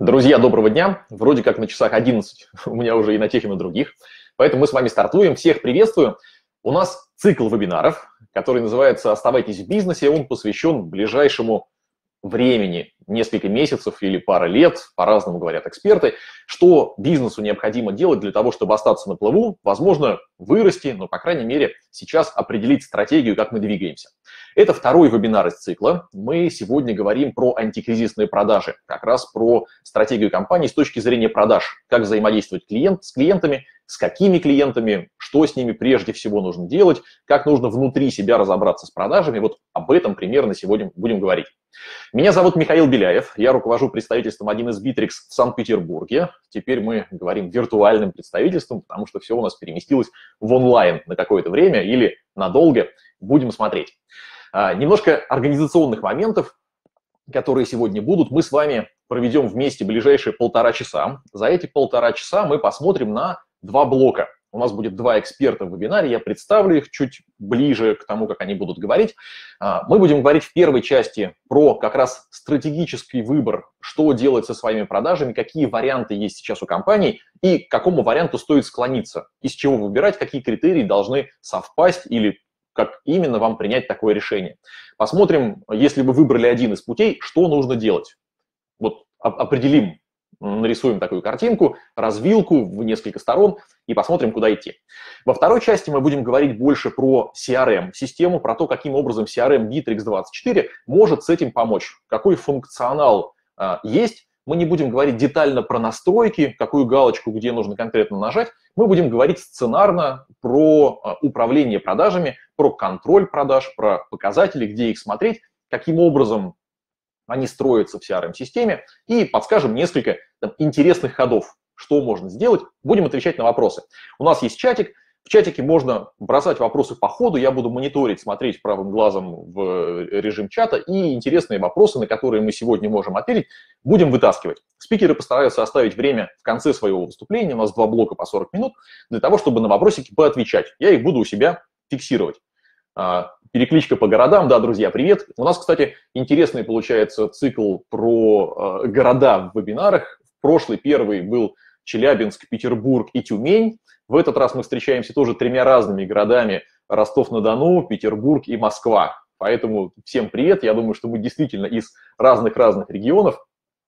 Друзья, доброго дня. Вроде как на часах 11, у меня уже и на тех, и на других. Поэтому мы с вами стартуем. Всех приветствую. У нас цикл вебинаров, который называется «Оставайтесь в бизнесе». Он посвящен ближайшему времени, несколько месяцев или пара лет, по-разному говорят эксперты, что бизнесу необходимо делать для того, чтобы остаться на плаву, возможно, вырасти, но, по крайней мере, сейчас определить стратегию, как мы двигаемся. Это второй вебинар из цикла. Мы сегодня говорим про антикризисные продажи, как раз про стратегию компании с точки зрения продаж, как взаимодействовать с клиентами, с какими клиентами, что с ними прежде всего нужно делать, как нужно внутри себя разобраться с продажами. Вот об этом примерно сегодня будем говорить. Меня зовут Михаил Беляев, я руковожу представительством 1С Bittrex в Санкт-Петербурге. Теперь мы говорим виртуальным представительством, потому что все у нас переместилось в онлайн на какое-то время или надолго. Будем смотреть. Немножко организационных моментов, которые сегодня будут, мы с вами проведем вместе ближайшие 1,5 часа. За эти 1,5 часа мы посмотрим на 2 блока. У нас будет 2 эксперта в вебинаре, я представлю их чуть ближе к тому, как они будут говорить. Мы будем говорить в первой части про как раз стратегический выбор, что делать со своими продажами, какие варианты есть сейчас у компаний и к какому варианту стоит склониться, из чего выбирать, какие критерии должны совпасть или как именно вам принять такое решение. Посмотрим, если вы выбрали один из путей, что нужно делать. Вот определим, нарисуем такую картинку, развилку в несколько сторон и посмотрим, куда идти. Во второй части мы будем говорить больше про CRM-систему, про то, каким образом CRM Bittrex24 может с этим помочь, какой функционал есть. Мы не будем говорить детально про настройки, какую галочку, где нужно конкретно нажать. Мы будем говорить сценарно про управление продажами, про контроль продаж, про показатели, где их смотреть, каким образом они строятся в CRM-системе, и подскажем несколько интересных ходов, что можно сделать. Будем отвечать на вопросы. У нас есть чатик. В чатике можно бросать вопросы по ходу. Я буду мониторить, смотреть правым глазом в режим чата. И интересные вопросы, на которые мы сегодня можем ответить, будем вытаскивать. Спикеры постараются оставить время в конце своего выступления. У нас 2 блока по 40 минут для того, чтобы на вопросики поотвечать. Я их буду у себя фиксировать. Перекличка по городам. Да, друзья, привет. У нас, кстати, интересный получается цикл про города в вебинарах. Прошлый первый был Челябинск, Петербург и Тюмень. В этот раз мы встречаемся тоже 3 разными городами: Ростов-на-Дону, Петербург и Москва. Поэтому всем привет. Я думаю, что мы действительно из разных-разных регионов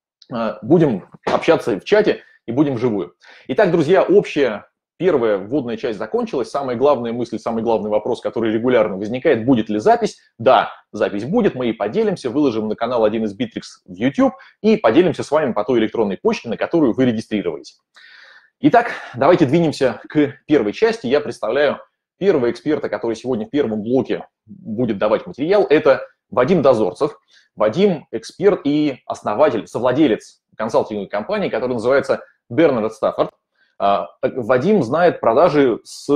будем общаться в чате и будем вживую. Итак, друзья, общая первая вводная часть закончилась. Самая главная мысль, самый главный вопрос, который регулярно возникает: будет ли запись? Да, запись будет, мы и поделимся, выложим на канал 1С Bittrex в YouTube и поделимся с вами по той электронной почте, на которую вы регистрируетесь. Итак, давайте двинемся к первой части. Я представляю первого эксперта, который сегодня в первом блоке будет давать материал. Это Вадим Дозорцев. Вадим – эксперт и основатель, совладелец консалтинговой компании, которая называется Bernard Stafford. Вадим знает продажи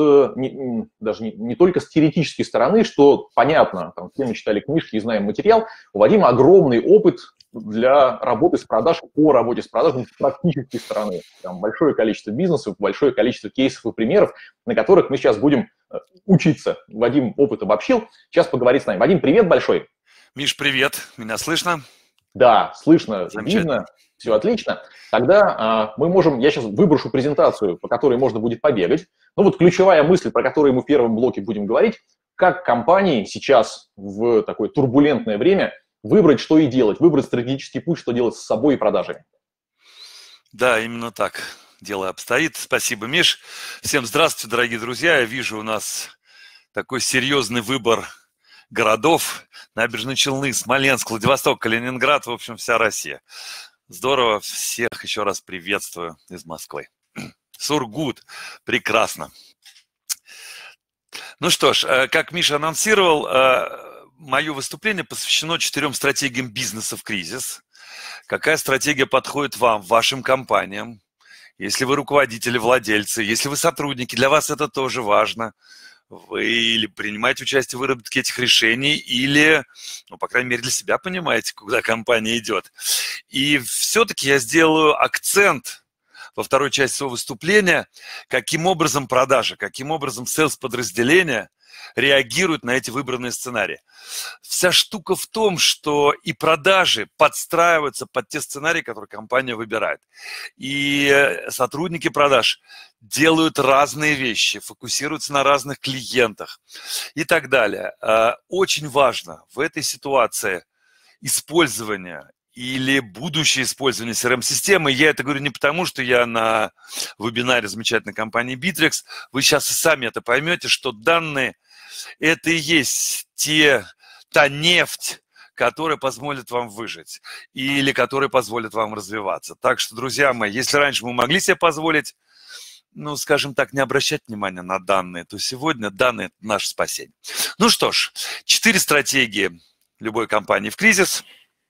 даже не только с теоретической стороны, что понятно, там, все мы читали книжки и знаем материал. У Вадима огромный опыт для работы с продажей, по работе с продажами с практической стороны. Там большое количество бизнесов, большое количество кейсов и примеров, на которых мы сейчас будем учиться. Вадим опыт обобщил, сейчас поговорит с нами. Вадим, привет большой. Миш, привет. Меня слышно? Да, слышно, видно. Все отлично. Тогда мы можем, я сейчас выброшу презентацию, по которой можно будет побегать. Ну вот ключевая мысль, про которую мы в первом блоке будем говорить: как компании сейчас в такое турбулентное время выбрать, что и делать, выбрать стратегический путь, что делать с собой и продажами. Да, именно так дело обстоит. Спасибо, Миш. Всем здравствуйте, дорогие друзья. Я вижу у нас такой серьезный выбор городов: Набережные Челны, Смоленск, Владивосток, Калининград, в общем, вся Россия. Здорово, всех еще раз приветствую из Москвы. Сургут, прекрасно. Ну что ж, как Миша анонсировал, мое выступление посвящено 4 стратегиям бизнеса в кризис. Какая стратегия подходит вам, вашим компаниям? Если вы руководители, владельцы, если вы сотрудники, для вас это тоже важно. Вы или принимаете участие в выработке этих решений, или, ну, по крайней мере, для себя понимаете, куда компания идет. И все-таки я сделаю акцент во второй части своего выступления, каким образом продажи, каким образом сейлс-подразделения реагируют на эти выбранные сценарии. Вся штука в том, что и продажи подстраиваются под те сценарии, которые компания выбирает. И сотрудники продаж делают разные вещи, фокусируются на разных клиентах и так далее. Очень важно в этой ситуации использование или будущее использование CRM-системы. Я это говорю не потому, что я на вебинаре замечательной компании Bittrex. Вы сейчас и сами это поймете, что данные – это и есть та нефть, которая позволит вам выжить или которая позволит вам развиваться. Так что, друзья мои, если раньше мы могли себе позволить, ну, скажем так, не обращать внимания на данные, то сегодня данные – это наше спасение. Ну что ж, 4 стратегии любой компании в кризис.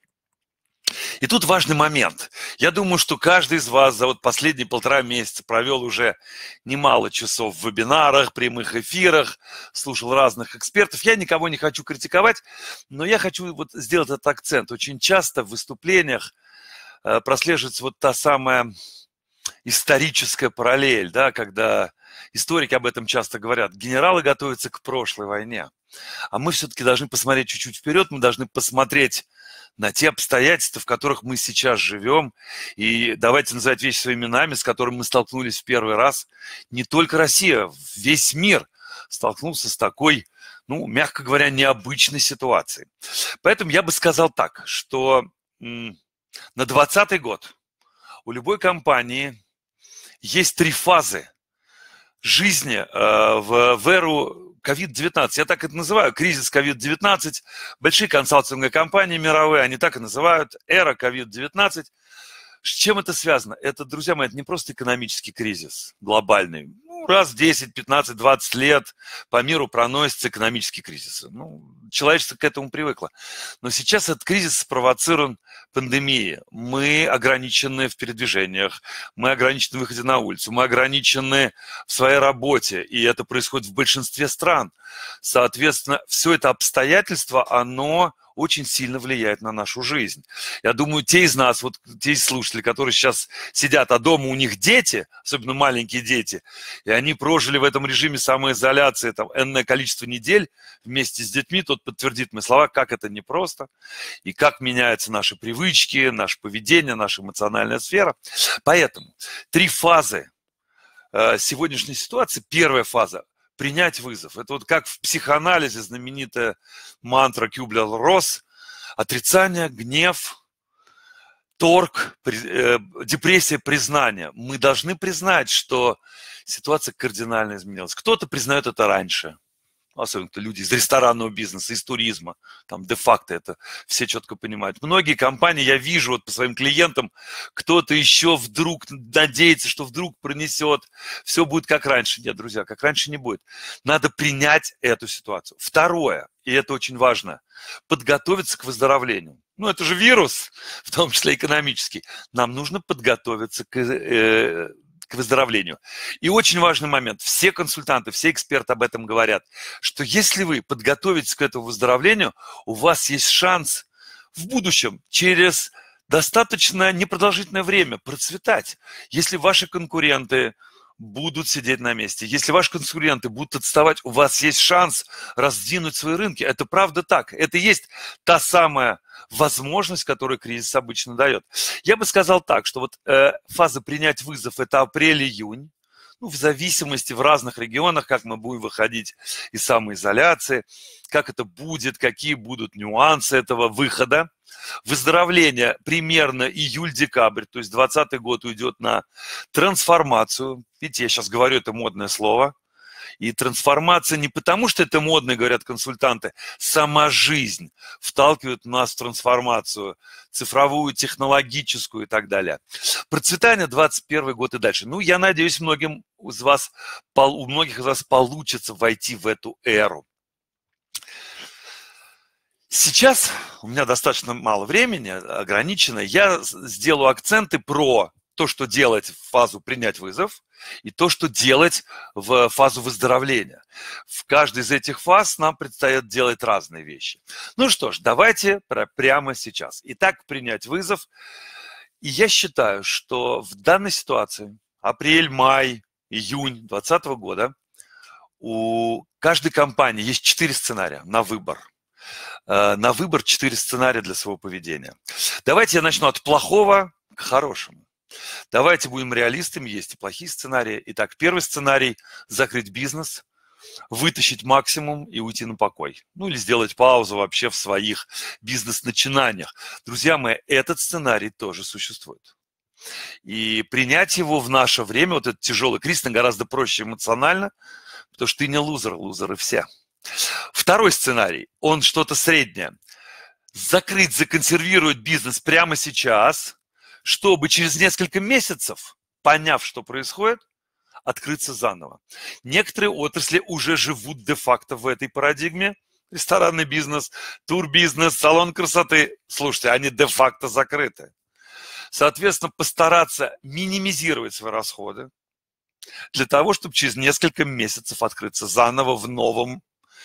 И тут важный момент. Я думаю, что каждый из вас за вот последние 1,5 месяца провел уже немало часов в вебинарах, прямых эфирах, слушал разных экспертов. Я никого не хочу критиковать, но я хочу вот сделать этот акцент. Очень часто в выступлениях прослеживается вот та самая историческая параллель, да, когда историки об этом часто говорят. Генералы готовятся к прошлой войне, а мы все-таки должны посмотреть чуть-чуть вперед, мы должны посмотреть на те обстоятельства, в которых мы сейчас живем. И давайте называть вещи своими именами, с которыми мы столкнулись в первый раз. Не только Россия, весь мир столкнулся с такой, ну, мягко говоря, необычной ситуацией. Поэтому я бы сказал так, что на 2020 год у любой компании есть 3 фазы жизни в эру COVID-19. Я так это называю, кризис COVID-19. Большие консалтинговые компании мировые, они так и называют, эра COVID-19. С чем это связано? Это, друзья мои, это не просто экономический кризис глобальный. Ну, раз в 10, 15, 20 лет по миру проносятся экономические кризисы. Ну, человечество к этому привыкло. Но сейчас этот кризис спровоцирован пандемией. Мы ограничены в передвижениях, мы ограничены в выходе на улицу, мы ограничены в своей работе, и это происходит в большинстве стран. Соответственно, все это обстоятельство, оно очень сильно влияет на нашу жизнь. Я думаю, те из нас, вот те слушатели, которые сейчас сидят, а дома у них дети, особенно маленькие дети, и они прожили в этом режиме самоизоляции там энное количество недель вместе с детьми, тот подтвердит мои слова, как это непросто, и как меняются наши привычки, наше поведение, наша эмоциональная сфера. Поэтому 3 фазы сегодняшней ситуации. Первая фаза – принять вызов. Это вот как в психоанализе знаменитая мантра Кюблер-Росс: отрицание, гнев, торг, депрессия, признание. Мы должны признать, что ситуация кардинально изменилась. Кто-то признает это раньше, особенно люди из ресторанного бизнеса, из туризма, там де-факто это все четко понимают. Многие компании, я вижу вот по своим клиентам, кто-то еще вдруг надеется, что вдруг пронесет, все будет как раньше. Нет, друзья, как раньше не будет. Надо принять эту ситуацию. Второе, и это очень важно, подготовиться к выздоровлению. Ну, это же вирус, в том числе экономический. Нам нужно подготовиться к выздоровлению. И очень важный момент. Все консультанты, все эксперты об этом говорят, что если вы подготовитесь к этому выздоровлению, у вас есть шанс в будущем через достаточно непродолжительное время процветать. Если ваши конкуренты будут сидеть на месте, если ваши конкуренты будут отставать, у вас есть шанс раздвинуть свои рынки. Это правда так. Это и есть та самая возможность, которую кризис обычно дает. Я бы сказал так, что вот фаза принять вызов – это апрель-июнь. Ну, в зависимости в разных регионах, как мы будем выходить из самоизоляции, как это будет, какие будут нюансы этого выхода. Выздоровление примерно июль-декабрь, то есть 2020 год уйдет на трансформацию. Видите, я сейчас говорю это модное слово. И трансформация не потому, что это модно, говорят консультанты, сама жизнь вталкивает нас в трансформацию цифровую, технологическую и так далее. Процветание 2021 год и дальше. Ну, я надеюсь, у многих из вас получится войти в эту эру. Сейчас у меня достаточно мало времени, ограничено. Я сделаю акценты про то, что делать в фазу принять вызов, и то, что делать в фазу выздоровления. В каждой из этих фаз нам предстоит делать разные вещи. Ну что ж, давайте прямо сейчас. Итак, принять вызов. И я считаю, что в данной ситуации, апрель, май, июнь 2020 года, У каждой компании есть 4 сценария на выбор. На выбор 4 сценария для своего поведения. Давайте я начну от плохого к хорошему. Давайте будем реалистами, есть и плохие сценарии. Итак, первый сценарий – закрыть бизнес, вытащить максимум и уйти на покой. Ну или сделать паузу вообще в своих бизнес-начинаниях. Друзья мои, этот сценарий тоже существует. И принять его в наше время, вот этот тяжелый кризис, гораздо проще эмоционально, потому что ты не лузер, лузеры все. Второй сценарий, он что-то среднее. Закрыть, законсервировать бизнес прямо сейчас, чтобы через несколько месяцев, поняв, что происходит, открыться заново. Некоторые отрасли уже живут де-факто в этой парадигме. Ресторанный бизнес, турбизнес, салон красоты. Слушайте, они де-факто закрыты. Соответственно, постараться минимизировать свои расходы для того, чтобы через несколько месяцев открыться заново в новом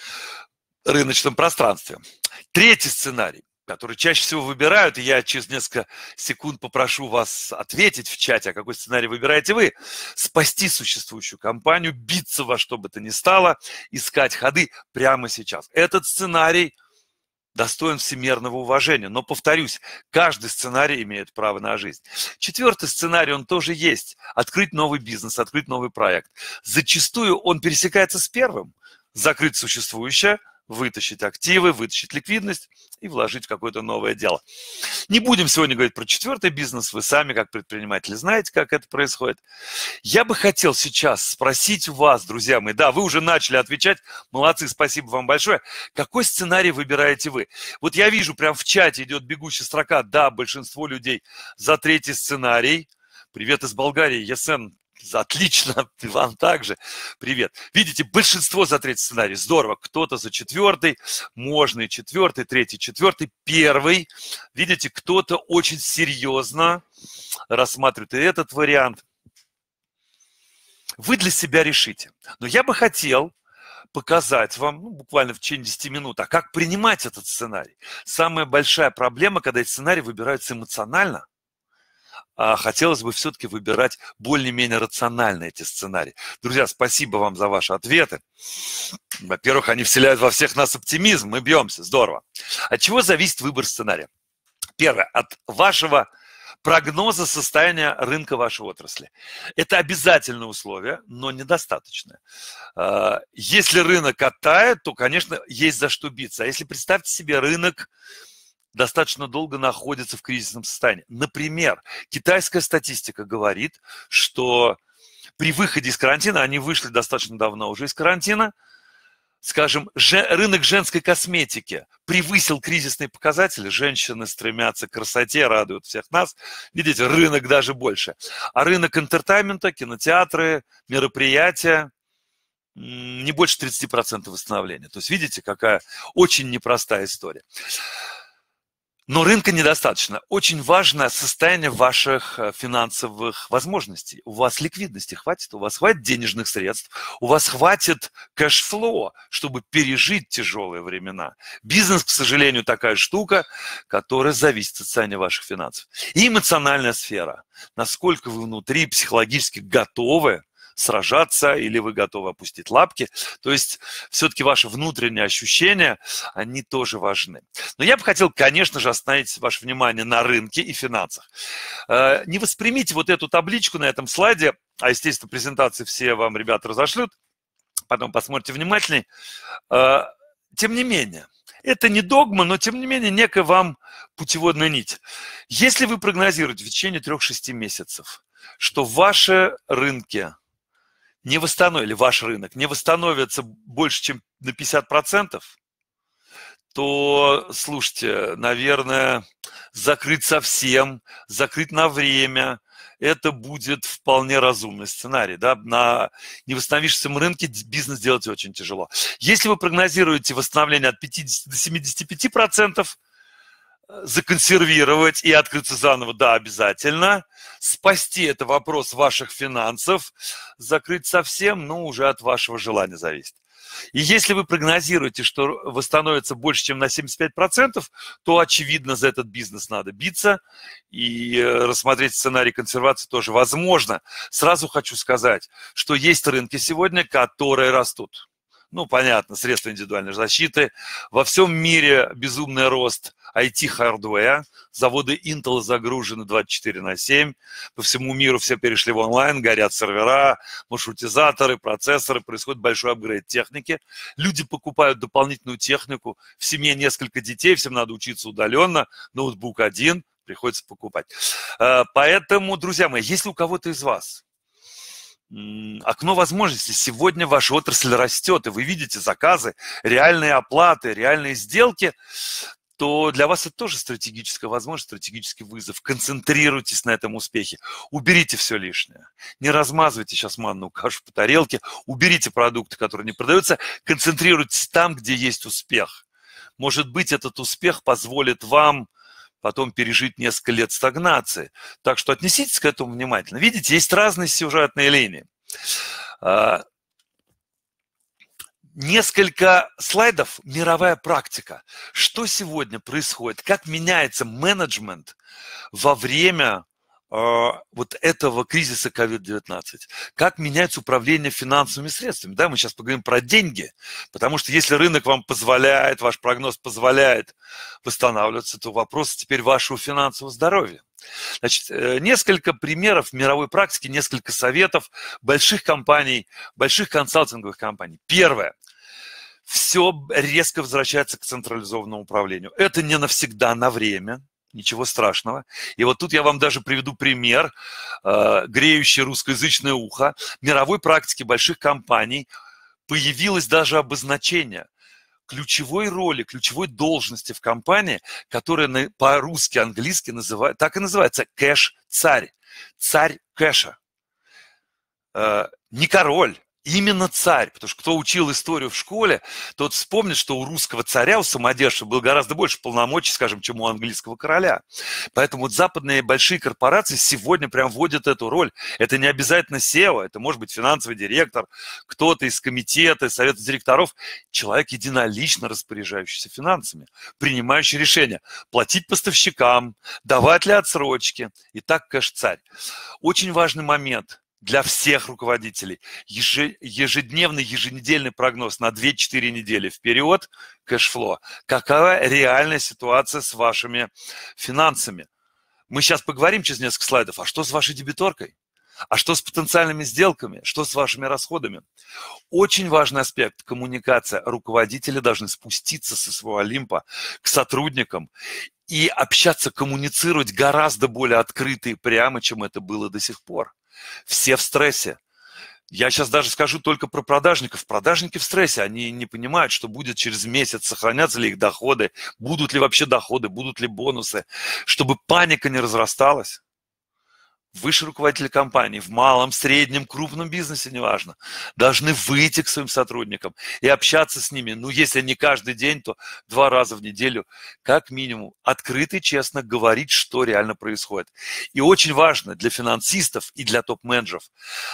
рыночном пространстве. Третий сценарий, который чаще всего выбирают, и я через несколько секунд попрошу вас ответить в чате, а какой сценарий выбираете вы. Спасти существующую компанию, биться во что бы то ни стало, искать ходы прямо сейчас. Этот сценарий достоин всемирного уважения, но, повторюсь, каждый сценарий имеет право на жизнь. Четвертый сценарий, он тоже есть. Открыть новый бизнес, открыть новый проект. Зачастую он пересекается с первым. Закрыть существующее, вытащить активы, вытащить ликвидность и вложить в какое-то новое дело. Не будем сегодня говорить про четвертый бизнес, вы сами, как предприниматели, знаете, как это происходит. Я бы хотел сейчас спросить у вас, друзья мои, да, вы уже начали отвечать, молодцы, спасибо вам большое. Какой сценарий выбираете вы? Вот я вижу, прям в чате идет бегущая строка, да, большинство людей за третий сценарий. Привет из Болгарии, Есен. Отлично, вам также. Привет. Видите, большинство за третий сценарий. Здорово. Кто-то за четвертый. Можно и четвертый, третий, четвертый, первый. Видите, кто-то очень серьезно рассматривает и этот вариант. Вы для себя решите. Но я бы хотел показать вам, буквально в течение 10 минут, а как принимать этот сценарий. Самая большая проблема, когда эти сценарии выбираются эмоционально, хотелось бы все-таки выбирать более-менее рационально эти сценарии. Друзья, спасибо вам за ваши ответы. Во-первых, они вселяют во всех нас оптимизм, мы бьемся, здорово. От чего зависит выбор сценария? Первое, от вашего прогноза состояния рынка вашей отрасли. Это обязательное условие, но недостаточное. Если рынок катает, то, конечно, есть за что биться. А если представьте себе, рынок достаточно долго находится в кризисном состоянии. Например, китайская статистика говорит, что при выходе из карантина, они вышли достаточно давно уже из карантина, скажем, рынок женской косметики превысил кризисные показатели, женщины стремятся к красоте, радуют всех нас, видите, рынок даже больше. А рынок интертеймента, кинотеатры, мероприятия, не больше 30% восстановления. То есть видите, какая очень непростая история. Но рынка недостаточно. Очень важно состояние ваших финансовых возможностей. У вас ликвидности хватит, у вас хватит денежных средств, у вас хватит кэшфлоу, чтобы пережить тяжелые времена. Бизнес, к сожалению, такая штука, которая зависит от состояния ваших финансов. И эмоциональная сфера. Насколько вы внутри психологически готовы сражаться, или вы готовы опустить лапки. То есть все-таки ваши внутренние ощущения, они тоже важны. Но я бы хотел, конечно же, остановить ваше внимание на рынке и финансах. Не воспримите вот эту табличку на этом слайде, а, естественно, презентации все вам ребята разошлют, потом посмотрите внимательней. Тем не менее, это не догма, но, тем не менее, некая вам путеводная нить. Если вы прогнозируете в течение 3-6 месяцев, что ваши рынки не восстановят, или ваш рынок не восстановится больше, чем на 50%, то, слушайте, наверное, закрыть совсем, закрыть на время, это будет вполне разумный сценарий. Да? На невосстановившемся рынке бизнес делать очень тяжело. Если вы прогнозируете восстановление от 50 до 75%, законсервировать и открыться заново, да, обязательно. Спасти – это вопрос ваших финансов. Закрыть совсем, ну, уже от вашего желания зависит. И если вы прогнозируете, что восстановится больше, чем на 75%, то, очевидно, за этот бизнес надо биться, и рассмотреть сценарий консервации тоже возможно. Сразу хочу сказать, что есть рынки сегодня, которые растут. Ну, понятно, средства индивидуальной защиты. Во всем мире безумный рост IT-хардвера. Заводы Intel загружены 24/7. По всему миру все перешли в онлайн, горят сервера, маршрутизаторы, процессоры. Происходит большой апгрейд техники. Люди покупают дополнительную технику. В семье несколько детей, всем надо учиться удаленно. Ноутбук один, приходится покупать. Поэтому, друзья мои, если у кого-то из вас окно возможностей, сегодня ваша отрасль растет, и вы видите заказы, реальные оплаты, реальные сделки, то для вас это тоже стратегическая возможность, стратегический вызов. Концентрируйтесь на этом успехе. Уберите все лишнее. Не размазывайте сейчас манную кашу по тарелке. Уберите продукты, которые не продаются. Концентрируйтесь там, где есть успех. Может быть, этот успех позволит вам потом пережить несколько лет стагнации. Так что отнеситесь к этому внимательно. Видите, есть разные сюжетные линии. Несколько слайдов, мировая практика. Что сегодня происходит? Как меняется менеджмент во время вот этого кризиса COVID-19? Как меняется управление финансовыми средствами? Да, мы сейчас поговорим про деньги, потому что если рынок вам позволяет, ваш прогноз позволяет восстанавливаться, то вопрос теперь вашего финансового здоровья. Значит, несколько примеров мировой практики, несколько советов больших компаний, больших консалтинговых компаний. Первое. Все резко возвращается к централизованному управлению. Это не навсегда, на время. Ничего страшного. И вот тут я вам даже приведу пример, греющий русскоязычное ухо. В мировой практике больших компаний появилось даже обозначение ключевой роли, ключевой должности в компании, которая по-русски, английски называют, так и называется, кэш-царь. Царь кэша. Не король. Именно царь, потому что кто учил историю в школе, тот вспомнит, что у русского царя, у самодержца было гораздо больше полномочий, скажем, чем у английского короля. Поэтому вот западные большие корпорации сегодня прям вводят эту роль. Это не обязательно SEO, это может быть финансовый директор, кто-то из комитета, из совета директоров, человек, единолично распоряжающийся финансами, принимающий решения, платить поставщикам, давать ли отсрочки. Итак, кэш-царь. Очень важный момент для всех руководителей. Ежедневный, еженедельный прогноз на 2-4 недели вперед, кэшфло. Какая реальная ситуация с вашими финансами? Мы сейчас поговорим через несколько слайдов. А что с вашей дебиторкой? А что с потенциальными сделками? Что с вашими расходами? Очень важный аспект – коммуникация. Руководители должны спуститься со своего Олимпа к сотрудникам и общаться, коммуницировать гораздо более открыто и прямо, чем это было до сих пор. Все в стрессе. Я сейчас даже скажу только про продажников. Продажники в стрессе. Они не понимают, что будет через месяц, сохранятся ли их доходы, будут ли вообще доходы, будут ли бонусы. Чтобы паника не разрасталась. Высшие руководители компании в малом, среднем, крупном бизнесе, неважно, должны выйти к своим сотрудникам и общаться с ними. Ну, если не каждый день, то 2 раза в неделю, как минимум, открыто и честно говорить, что реально происходит. И очень важно для финансистов и для топ-менеджеров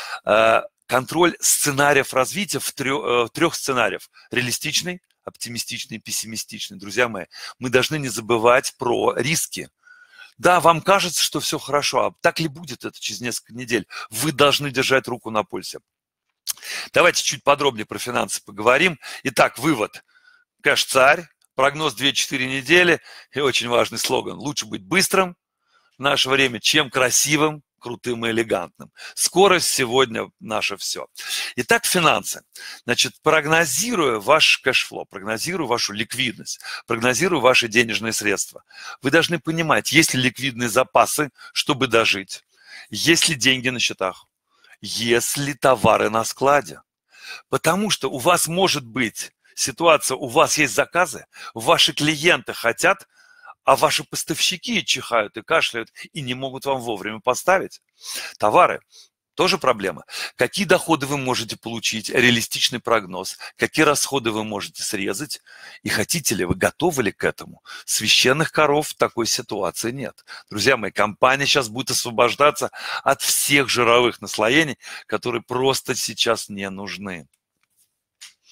контроль сценариев развития в 3 сценариев. Реалистичный, оптимистичный, пессимистичный. Друзья мои, мы должны не забывать про риски. Да, вам кажется, что все хорошо, а так ли будет это через несколько недель? Вы должны держать руку на пульсе. Давайте чуть подробнее про финансы поговорим. Итак, вывод. Кэш-царь, прогноз 2-4 недели и очень важный слоган. Лучше быть быстрым в наше время, чем красивым, крутым и элегантным. Скорость сегодня наше все. Итак, финансы. Значит, прогнозируя ваш кэшфло, прогнозируя вашу ликвидность, прогнозируя ваши денежные средства, вы должны понимать, есть ли ликвидные запасы, чтобы дожить, есть ли деньги на счетах, есть ли товары на складе. Потому что у вас может быть ситуация, у вас есть заказы, ваши клиенты хотят, а ваши поставщики чихают и кашляют и не могут вам вовремя поставить товары. Тоже проблема. Какие доходы вы можете получить, реалистичный прогноз, какие расходы вы можете срезать, и хотите ли вы, готовы ли к этому? Священных коров в такой ситуации нет. Друзья мои, компания сейчас будет освобождаться от всех жировых наслоений, которые просто сейчас не нужны.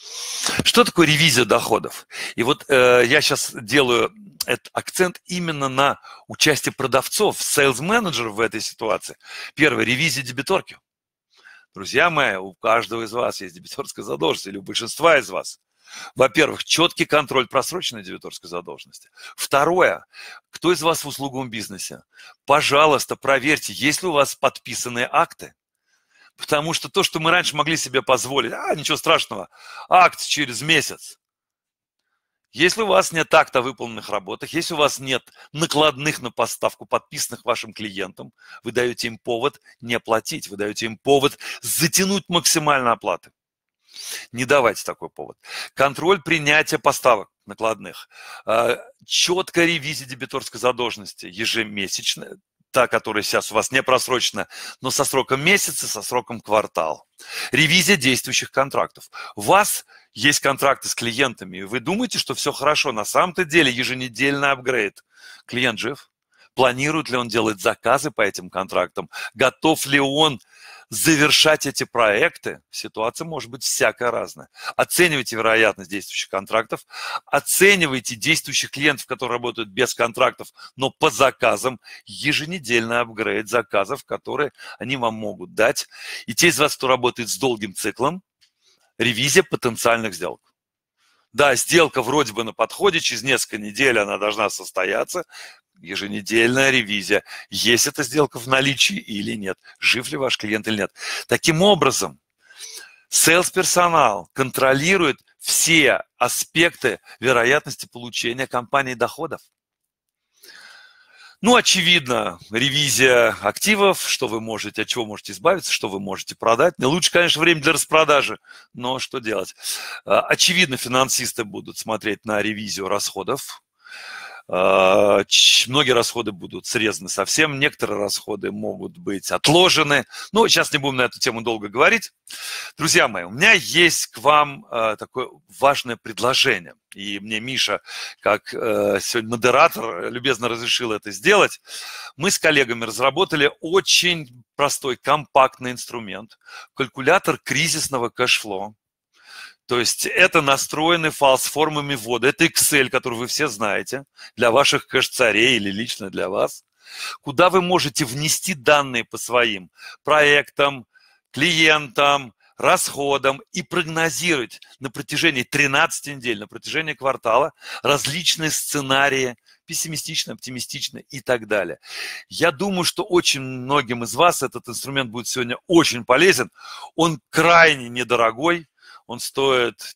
Что такое ревизия доходов? И вот я сейчас делаю этот акцент именно на участие продавцов, сейлс-менеджеров в этой ситуации. Первое, ревизия дебиторки. Друзья мои, у каждого из вас есть дебиторская задолженность, или у большинства из вас. Во-первых, четкий контроль просроченной дебиторской задолженности. Второе, кто из вас в услуговом бизнесе? Пожалуйста, проверьте, есть ли у вас подписанные акты. Потому что то, что мы раньше могли себе позволить, ничего страшного, акт через месяц. Если у вас нет акта о выполненных работах, если у вас нет накладных на поставку, подписанных вашим клиентам, вы даете им повод не платить, вы даете им повод затянуть максимально оплаты. Не давайте такой повод. Контроль принятия поставок накладных. Четкая ревизия дебиторской задолженности ежемесячная, та, которая сейчас у вас не просрочена, но со сроком месяца, со сроком квартал. Ревизия действующих контрактов. У вас есть контракты с клиентами, и вы думаете, что все хорошо. На самом-то деле еженедельный апгрейд. Клиент жив? Планирует ли он делать заказы по этим контрактам? Готов ли он завершать эти проекты? Ситуация может быть всякая разная. Оценивайте вероятность действующих контрактов, оценивайте действующих клиентов, которые работают без контрактов, но по заказам, еженедельный апгрейд заказов, которые они вам могут дать. И те из вас, кто работает с долгим циклом, ревизия потенциальных сделок. Да, сделка вроде бы на подходе, через несколько недель она должна состояться. Еженедельная ревизия, есть эта сделка в наличии или нет, жив ли ваш клиент или нет. Таким образом, сейлс-персонал контролирует все аспекты вероятности получения компанией доходов. Ну, очевидно, ревизия активов, что вы можете, от чего можете избавиться, что вы можете продать. Не лучше, конечно, время для распродажи, но что делать? Очевидно, финансисты будут смотреть на ревизию расходов. Многие расходы будут срезаны совсем, некоторые расходы могут быть отложены. Но сейчас не будем на эту тему долго говорить. Друзья мои, у меня есть к вам такое важное предложение. И мне Миша, как сегодня модератор, любезно разрешил это сделать. Мы с коллегами разработали очень простой, компактный инструмент. Калькулятор кризисного кэшфлоу. То есть это настроенный файл с формами ввода. Это Excel, который вы все знаете, для ваших кэш-царей или лично для вас, куда вы можете внести данные по своим проектам, клиентам, расходам и прогнозировать на протяжении 13 недель, на протяжении квартала различные сценарии, пессимистично, оптимистично и так далее. Я думаю, что очень многим из вас этот инструмент будет сегодня очень полезен. Он крайне недорогой. Он стоит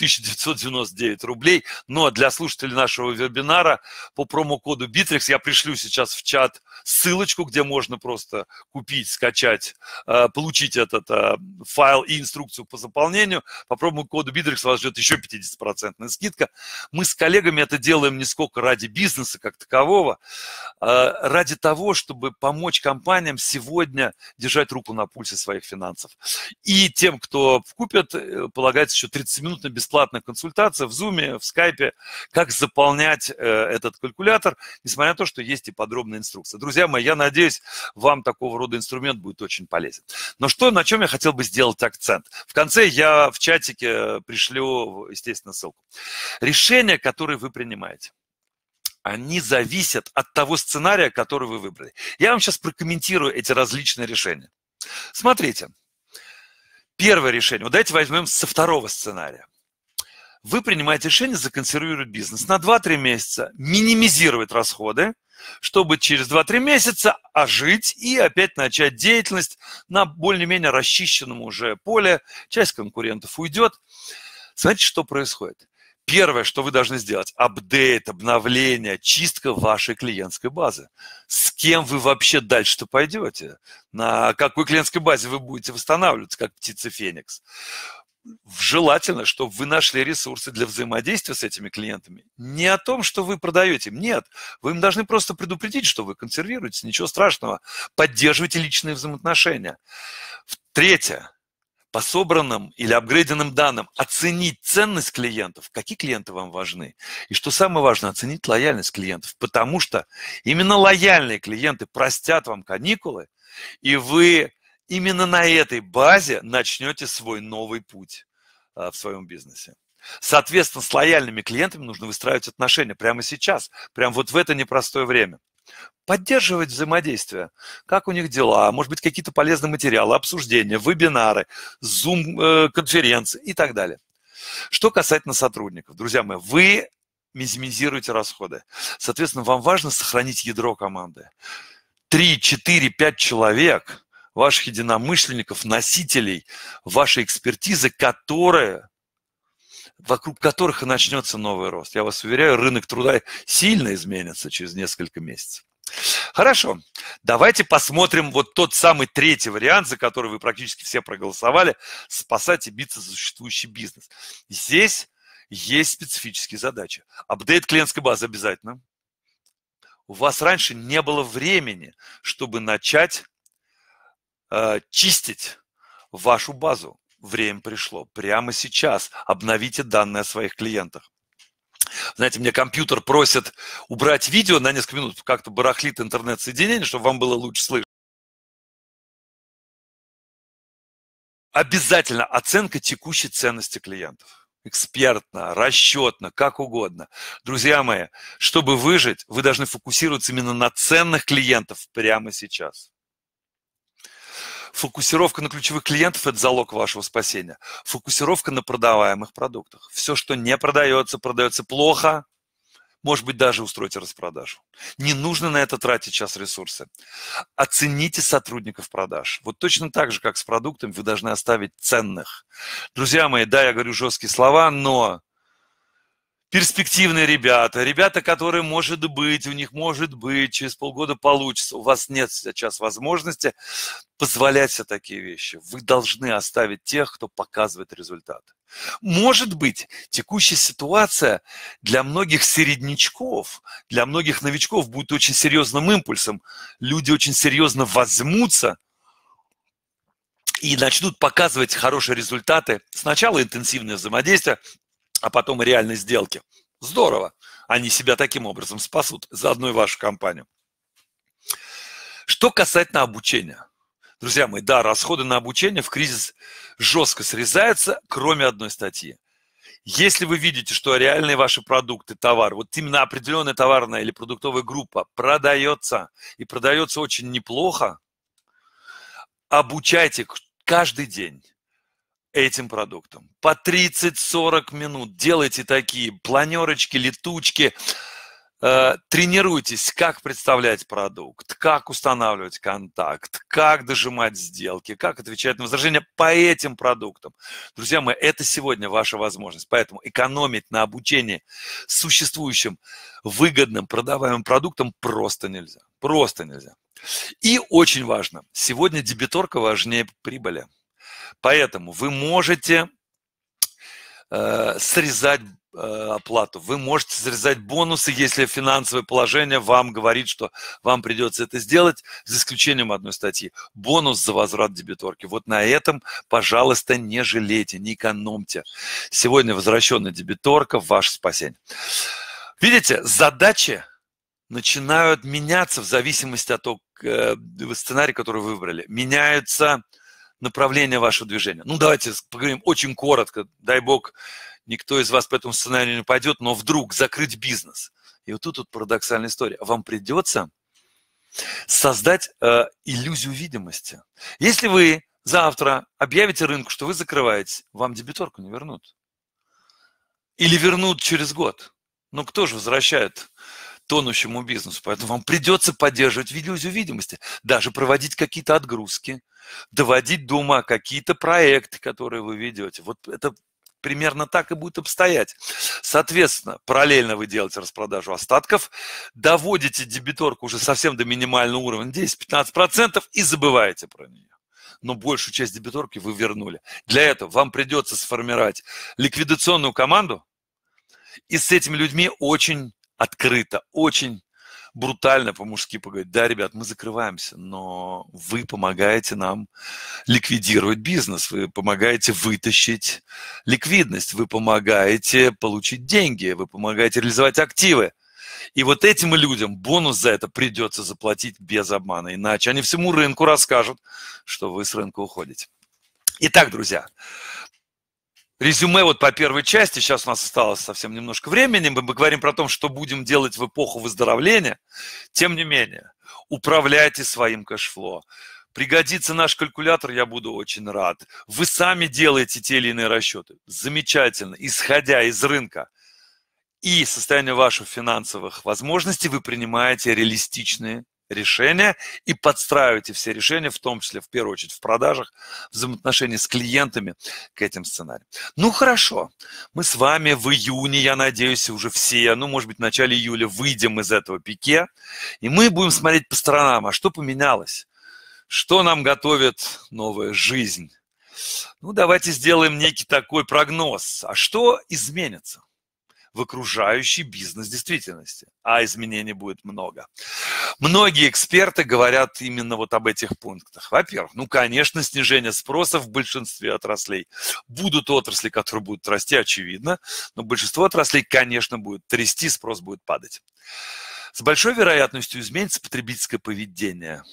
4999 рублей, но для слушателей нашего вебинара по промокоду Bittrex я пришлю сейчас в чат ссылочку, где можно просто купить, скачать, получить этот файл и инструкцию по заполнению. По промокоду Bittrex вас ждет еще 50% скидка. Мы с коллегами это делаем не сколько ради бизнеса как такового, ради того, чтобы помочь компаниям сегодня держать руку на пульсе своих финансов. И тем, кто купит, полагается еще 30-минутная бесплатная консультация в Zoom, в Skype, как заполнять этот калькулятор, несмотря на то, что есть и подробная инструкция. Друзья мои, я надеюсь, вам такого рода инструмент будет очень полезен. Но на чем я хотел бы сделать акцент? В конце я в чатике пришлю, естественно, ссылку. Решения, которые вы принимаете, они зависят от того сценария, который вы выбрали. Я вам сейчас прокомментирую эти различные решения. Смотрите. Первое решение. Вот давайте возьмем со второго сценария. Вы принимаете решение законсервировать бизнес на 2-3 месяца, минимизировать расходы, чтобы через 2-3 месяца ожить и опять начать деятельность на более-менее расчищенном уже поле. Часть конкурентов уйдет. Смотрите, что происходит. Первое, что вы должны сделать, апдейт, обновление, чистка вашей клиентской базы. С кем вы вообще дальше-то пойдете? На какой клиентской базе вы будете восстанавливаться, как птица Феникс? Желательно, чтобы вы нашли ресурсы для взаимодействия с этими клиентами. Не о том, что вы продаете им, нет. Вы им должны просто предупредить, что вы консервируете, ничего страшного. Поддерживайте личные взаимоотношения. Третье. По собранным или апгрейденным данным оценить ценность клиентов, какие клиенты вам важны. И что самое важное, оценить лояльность клиентов, потому что именно лояльные клиенты простят вам каникулы, и вы именно на этой базе начнете свой новый путь. в своем бизнесе. Соответственно, с лояльными клиентами нужно выстраивать отношения прямо сейчас, прямо вот в это непростое время. Поддерживать взаимодействие. Как у них дела, может быть, какие-то полезные материалы, обсуждения, вебинары, Zoom-конференции и так далее. Что касательно сотрудников, друзья мои, вы минимизируете расходы. Соответственно, вам важно сохранить ядро команды. 3, 4, 5 человек, ваших единомышленников, носителей вашей экспертизы, вокруг которых и начнется новый рост. Я вас уверяю, рынок труда сильно изменится через несколько месяцев. Хорошо, давайте посмотрим вот тот самый третий вариант, за который вы практически все проголосовали, спасать и биться за существующий бизнес. Здесь есть специфические задачи. Апдейт клиентской базы обязательно. У вас раньше не было времени, чтобы начать чистить вашу базу. Время пришло. Прямо сейчас обновите данные о своих клиентах. Знаете, мне компьютер просит убрать видео на несколько минут, как-то барахлит интернет-соединение, чтобы вам было лучше слышно. Обязательно оценка текущей ценности клиентов. Экспертно, расчетно, как угодно. Друзья мои, чтобы выжить, вы должны фокусироваться именно на ценных клиентов прямо сейчас. Фокусировка на ключевых клиентов – это залог вашего спасения. Фокусировка на продаваемых продуктах. Все, что не продается, продается плохо, может быть, даже устроите распродажу. Не нужно на это тратить сейчас ресурсы. Оцените сотрудников продаж. Вот точно так же, как с продуктами, вы должны оставить ценных. Друзья мои, да, я говорю жесткие слова, но перспективные ребята, которые, может быть, у них может быть, через полгода получится. У вас нет сейчас возможности позволять себе такие вещи. Вы должны оставить тех, кто показывает результат. Может быть, текущая ситуация для многих середнячков, для многих новичков будет очень серьезным импульсом. Люди очень серьезно возьмутся и начнут показывать хорошие результаты. Сначала интенсивное взаимодействие, а потом реальные сделки. Здорово. Они себя таким образом спасут, заодно и вашу компанию. Что касательно обучения. Друзья мои, да, расходы на обучение в кризис жестко срезаются, кроме одной статьи. Если вы видите, что реальные ваши продукты, товары, вот именно определенная товарная или продуктовая группа продается, и продается очень неплохо, обучайте каждый день этим продуктом. По 30-40 минут делайте такие планерочки, летучки, тренируйтесь, как представлять продукт, как устанавливать контакт, как дожимать сделки, как отвечать на возражения по этим продуктам. Друзья мои, это сегодня ваша возможность. Поэтому экономить на обучении существующим выгодным продаваемым продуктам просто нельзя. Просто нельзя. И очень важно, сегодня дебиторка важнее прибыли. Поэтому вы можете срезать оплату, вы можете срезать бонусы, если финансовое положение вам говорит, что вам придется это сделать, за исключением одной статьи. Бонус за возврат дебиторки. Вот на этом, пожалуйста, не жалейте, не экономьте. Сегодня возвращенная дебиторка – ваше спасение. Видите, задачи начинают меняться в зависимости от того сценария, который вы выбрали. Меняются направление вашего движения. Ну, давайте поговорим очень коротко. Дай бог, никто из вас по этому сценарию не пойдет, но вдруг закрыть бизнес. И вот тут парадоксальная история. Вам придется создать иллюзию видимости. Если вы завтра объявите рынку, что вы закрываетесь, вам дебиторку не вернут. Или вернут через год. Ну, кто же возвращает тонущему бизнесу? Поэтому вам придется поддерживать иллюзию видимости. Даже проводить какие-то отгрузки, доводить до ума какие-то проекты, которые вы ведете. Вот это примерно так и будет обстоять. Соответственно, параллельно вы делаете распродажу остатков, доводите дебиторку уже совсем до минимального уровня, 10-15%, и забываете про нее. Но большую часть дебиторки вы вернули. Для этого вам придется сформировать ликвидационную команду, и с этими людьми очень открыто, очень брутально по-мужски поговорить. Да, ребят, мы закрываемся, но вы помогаете нам ликвидировать бизнес, вы помогаете вытащить ликвидность, вы помогаете получить деньги, вы помогаете реализовать активы. И вот этим людям бонус за это придется заплатить без обмана, иначе они всему рынку расскажут, что вы с рынка уходите. Итак, друзья, резюме вот по первой части, сейчас у нас осталось совсем немножко времени, мы говорим про то, что будем делать в эпоху выздоровления. Тем не менее, управляйте своим кэшфло. Пригодится наш калькулятор, я буду очень рад. Вы сами делаете те или иные расчеты. Замечательно. Исходя из рынка и состояния ваших финансовых возможностей, вы принимаете реалистичные решения и подстраиваете все решения, в том числе, в первую очередь, в продажах, взаимоотношения с клиентами к этим сценариям. Ну, хорошо. Мы с вами в июне, я надеюсь, уже все, может быть, в начале июля выйдем из этого пике, и мы будем смотреть по сторонам, а что поменялось? Что нам готовит новая жизнь? Давайте сделаем некий такой прогноз. А что изменится в окружающей бизнес-действительности? А изменений будет много. Многие эксперты говорят именно вот об этих пунктах. Во-первых, конечно, снижение спроса в большинстве отраслей. Будут отрасли, которые будут расти, очевидно, но большинство отраслей, конечно, будет трясти, спрос будет падать. С большой вероятностью изменится потребительское поведение.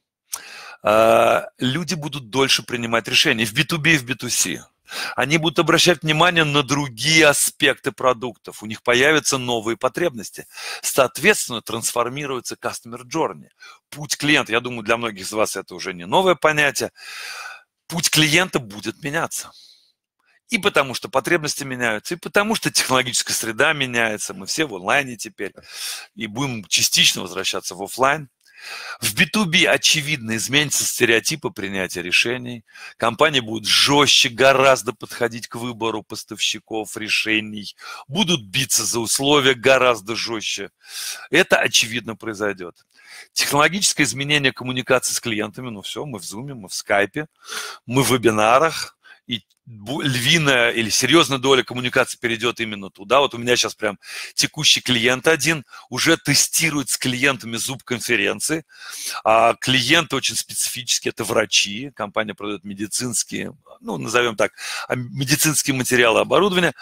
Люди будут дольше принимать решения в B2B и в B2C. Они будут обращать внимание на другие аспекты продуктов. У них появятся новые потребности. Соответственно, трансформируется customer journey. Путь клиента, я думаю, для многих из вас это уже не новое понятие. Путь клиента будет меняться. И потому что потребности меняются, и потому что технологическая среда меняется. Мы все в онлайне теперь. И будем частично возвращаться в офлайн. В B2B, очевидно, изменятся стереотипы принятия решений. Компании будут жестче гораздо подходить к выбору поставщиков решений. Будут биться за условия гораздо жестче. Это, очевидно, произойдет. Технологическое изменение коммуникации с клиентами. Все, мы в Zoom, мы в Skype, мы в вебинарах. И львиная или серьезная доля коммуникации перейдет именно туда. Вот у меня сейчас прям текущий клиент один уже тестирует с клиентами Zoom-конференции. А клиенты очень специфические, это врачи. Компания продает медицинские, назовем так, медицинские материалы, оборудование.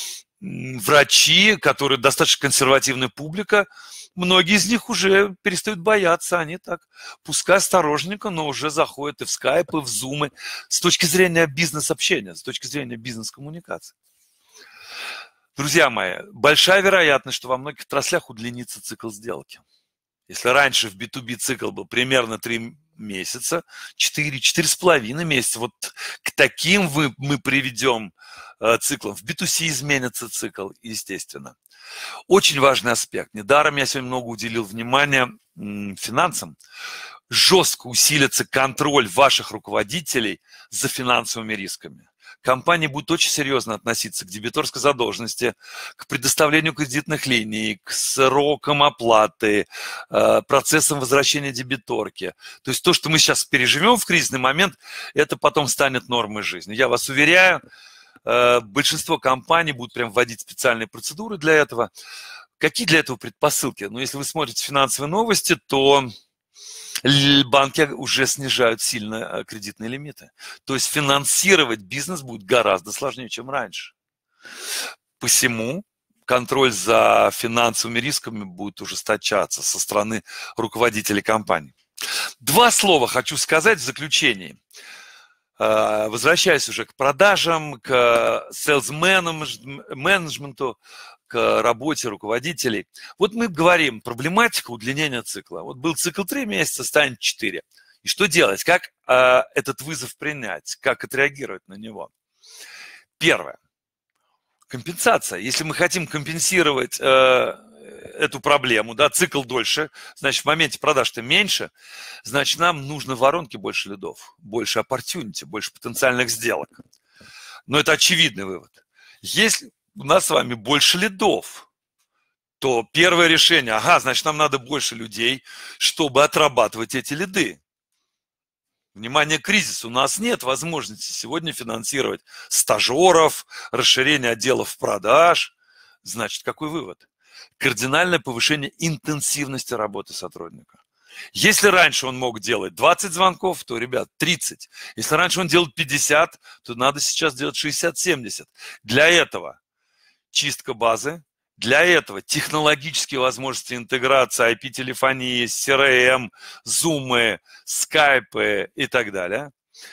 Врачи, которые достаточно консервативная публика, многие из них уже перестают бояться, они так, пускай осторожненько, но уже заходят и в скайп, и в зумы с точки зрения бизнес-общения, с точки зрения бизнес-коммуникации. Друзья мои, большая вероятность, что во многих отраслях удлинится цикл сделки. Если раньше в B2B цикл был примерно 3 месяца, 4-4,5 месяца, вот к таким мы приведем циклам. В B2C изменится цикл, естественно. Очень важный аспект. Недаром я сегодня много уделил внимания финансам. Жестко усилится контроль ваших руководителей за финансовыми рисками. Компании будут очень серьезно относиться к дебиторской задолженности, к предоставлению кредитных линий, к срокам оплаты, процессам возвращения дебиторки. То есть то, что мы сейчас переживем в кризисный момент, это потом станет нормой жизни. Я вас уверяю, большинство компаний будут прям вводить специальные процедуры для этого. Какие для этого предпосылки? Если вы смотрите финансовые новости, то банки уже снижают сильно кредитные лимиты. То есть финансировать бизнес будет гораздо сложнее, чем раньше. Посему контроль за финансовыми рисками будет ужесточаться со стороны руководителей компаний. 2 слова хочу сказать в заключении. Возвращаясь уже к продажам, к селс-менеджменту, к работе руководителей. Вот мы говорим, проблематика удлинения цикла. Вот был цикл 3 месяца, станет 4. И что делать? Как этот вызов принять? Как отреагировать на него? Первое. Компенсация. Если мы хотим компенсировать эту проблему, цикл дольше, значит, в моменте продаж-то меньше, значит, нам нужно в воронке больше лидов, больше opportunity, больше потенциальных сделок. Но это очевидный вывод. Если у нас с вами больше лидов, то первое решение, значит, нам надо больше людей, чтобы отрабатывать эти лиды. Внимание, кризис. У нас нет возможности сегодня финансировать стажеров, расширение отделов продаж. Значит, какой вывод? Кардинальное повышение интенсивности работы сотрудника. Если раньше он мог делать 20 звонков, то, ребят, 30. Если раньше он делал 50, то надо сейчас делать 60-70. Для этого чистка базы, для этого технологические возможности интеграции, IP-телефонии, CRM, Zoom, Skype и так далее.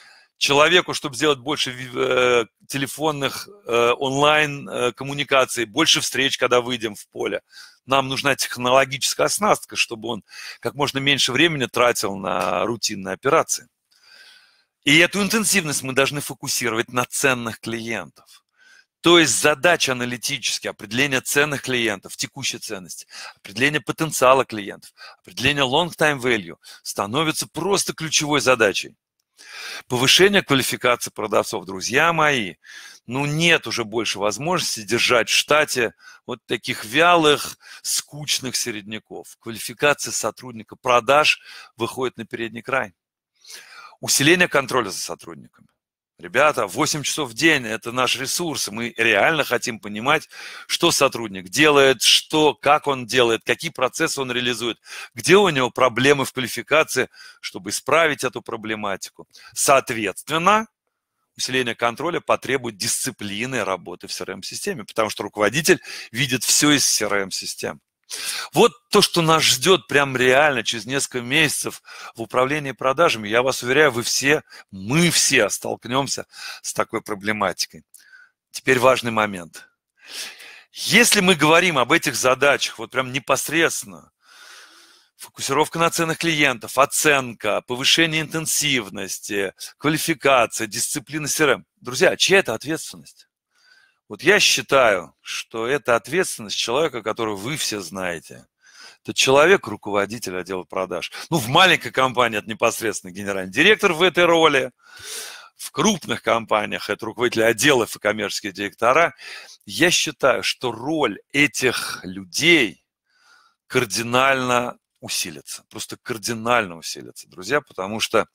Человеку, чтобы сделать больше телефонных онлайн-коммуникаций, больше встреч, когда выйдем в поле, нам нужна технологическая оснастка, чтобы он как можно меньше времени тратил на рутинные операции. И эту интенсивность мы должны фокусировать на ценных клиентов. То есть задача аналитически, определение ценных клиентов, текущей ценности, определение потенциала клиентов, определение long-time value становится просто ключевой задачей. Повышение квалификации продавцов. Друзья мои, нет уже больше возможности держать в штате вот таких вялых, скучных середняков. Квалификация сотрудника продаж выходит на передний край. Усиление контроля за сотрудниками. Ребята, 8 часов в день – это наш ресурс. Мы реально хотим понимать, что сотрудник делает, как он делает, какие процессы он реализует, где у него проблемы в квалификации, чтобы исправить эту проблематику. Соответственно, усиление контроля потребует дисциплины работы в CRM-системе, потому что руководитель видит все из CRM-систем. Вот то, что нас ждет прям реально через несколько месяцев в управлении продажами. Я вас уверяю, мы все столкнемся с такой проблематикой. Теперь важный момент. Если мы говорим об этих задачах, вот прям непосредственно, фокусировка на ценных клиентов, оценка, повышение интенсивности, квалификация, дисциплина CRM. Друзья, чья это ответственность? Вот я считаю, что это ответственность человека, которого вы все знаете. Это человек, руководитель отдела продаж. В маленькой компании это непосредственно генеральный директор в этой роли. В крупных компаниях это руководители отделов и коммерческие директора. Я считаю, что роль этих людей кардинально усилится. Просто кардинально усилится, друзья, потому что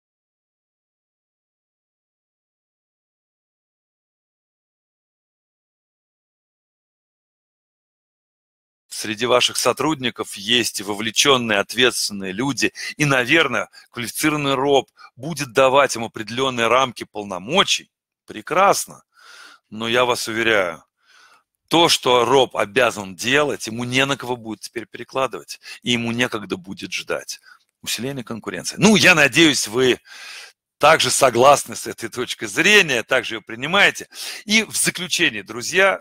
среди ваших сотрудников есть и вовлеченные, ответственные люди, и, наверное, квалифицированный роб будет давать им определенные рамки полномочий. Прекрасно. Но я вас уверяю, то, что роб обязан делать, ему не на кого будет теперь перекладывать, и ему некогда будет ждать. Усиление конкуренции. Я надеюсь, вы также согласны с этой точкой зрения, также ее принимаете. И в заключение, друзья,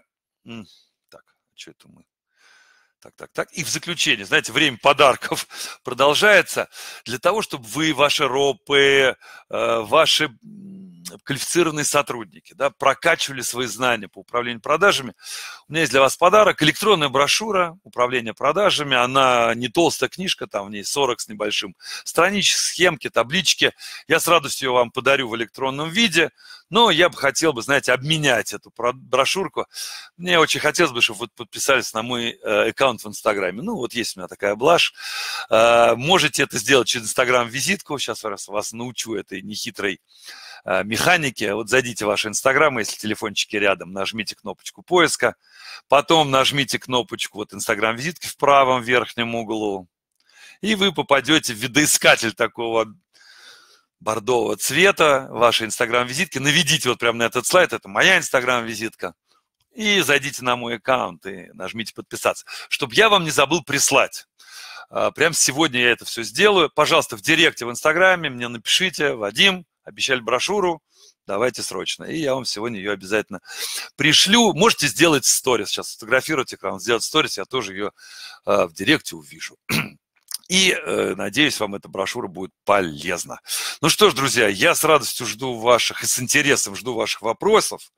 что это мы? Так. И в заключение, знаете, время подарков продолжается. Для того, чтобы вы, ваши ропы, ваши квалифицированные сотрудники, прокачивали свои знания по управлению продажами, у меня есть для вас подарок. Электронная брошюра управления продажами. Она не толстая книжка, там в ней 40 с небольшим страничек, схемки, таблички. Я с радостью ее вам подарю в электронном виде. Но я бы хотел, знаете, обменять эту брошюрку. Мне очень хотелось бы, чтобы вы подписались на мой аккаунт в Инстаграме. Есть у меня такая блажь. Можете это сделать через Инстаграм-визитку. Сейчас вас научу этой нехитрой механике. Вот зайдите в ваш Инстаграм, если телефончики рядом, нажмите кнопочку поиска. Потом нажмите кнопочку Инстаграм-визитки в правом верхнем углу. И вы попадете в видоискатель такого бордового цвета вашей Инстаграм-визитки. Наведите прямо на этот слайд, это моя Инстаграм-визитка. И зайдите на мой аккаунт и нажмите подписаться, чтобы я вам не забыл прислать. Прямо сегодня я это все сделаю. Пожалуйста, в директе в Инстаграме мне напишите: Вадим, обещали брошюру, давайте срочно. И я вам сегодня ее обязательно пришлю. Можете сделать сторис, сейчас сфотографировать экран, сделать сторис, я тоже ее в директе увижу. И надеюсь, вам эта брошюра будет полезна. Что ж, друзья, я с радостью жду ваших и с интересом жду ваших вопросов.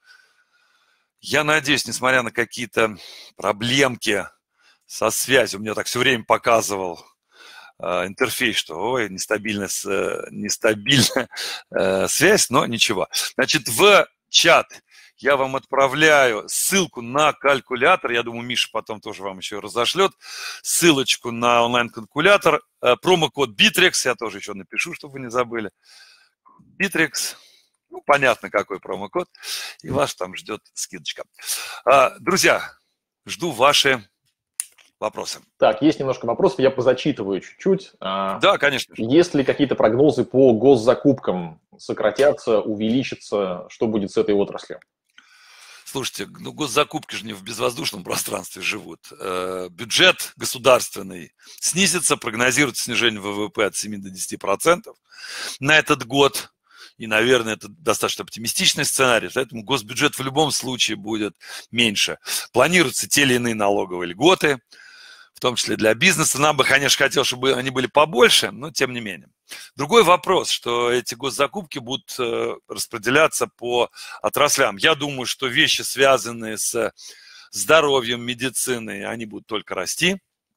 Я надеюсь, несмотря на какие-то проблемки со связью, мне так все время показывал интерфейс, что нестабильная связь, но ничего. Значит, в чат я вам отправляю ссылку на калькулятор. Я думаю, Миша потом тоже вам еще разошлет ссылочку на онлайн-калькулятор. Промокод Bittrex, я тоже еще напишу, чтобы вы не забыли. Bittrex, понятно, какой промокод, и вас там ждет скидочка. Друзья, жду ваши вопросы. Так, есть немножко вопросов, я позачитываю чуть-чуть. Да, конечно. Есть ли какие-то прогнозы по госзакупкам? Сократятся, увеличатся? Что будет с этой отраслью? Слушайте, госзакупки же не в безвоздушном пространстве живут. Бюджет государственный снизится, прогнозируется снижение ВВП от 7 до 10% на этот год. и, наверное, это достаточно оптимистичный сценарий, поэтому госбюджет в любом случае будет меньше. Планируются те или иные налоговые льготы, в том числе для бизнеса. Нам бы, конечно, хотелось, чтобы они были побольше, но тем не менее. Другой вопрос, что эти госзакупки будут распределяться по отраслям. Я думаю, что вещи, связанные с здоровьем, медициной, они будут только расти.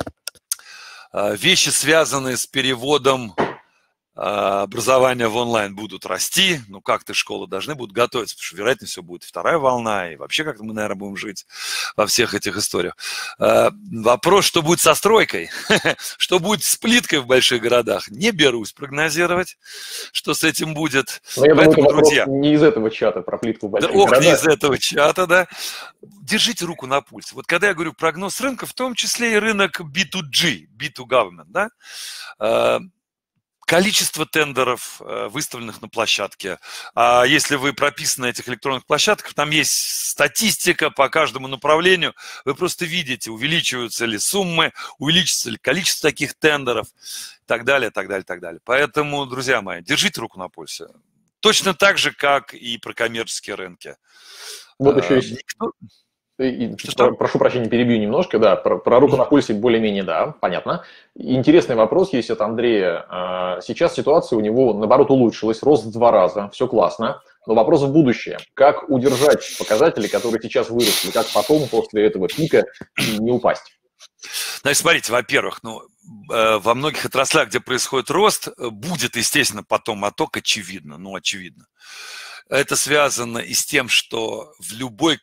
Вещи, связанные с переводом образования в онлайн, будут расти. Ну, как-то школы должны будут готовиться, потому что, вероятно, все будет вторая волна, и вообще как-то мы, наверное, будем жить во всех этих историях. Вопрос, что будет со стройкой, что будет с плиткой в больших городах, не берусь прогнозировать, что с этим будет. Но я думаю, это друзья, не из этого чата про плитку в больших городах. Не из этого чата, да. Держите руку на пульсе. Вот когда я говорю прогноз рынка, в том числе и рынок B2G, B2Government, да, количество тендеров, выставленных на площадке. А если вы прописаны на этих электронных площадках, там есть статистика по каждому направлению. Вы просто видите, увеличиваются ли суммы, увеличится ли количество таких тендеров и так далее, так далее, так далее. Поэтому, друзья мои, держите руку на пульсе. Точно так же, как и про коммерческие рынки. Вот еще есть... Прошу прощения, перебью немножко, да, про руку на пульсе более-менее, да, понятно. Интересный вопрос есть от Андрея. Сейчас ситуация у него, наоборот, улучшилась, рост в 2 раза, все классно, но вопрос в будущее. Как удержать показатели, которые сейчас выросли, как потом, после этого пика, не упасть? Значит, смотрите, во-первых, во многих отраслях, где происходит рост, будет, естественно, потом отток, очевидно, очевидно. Это связано и с тем, что в любой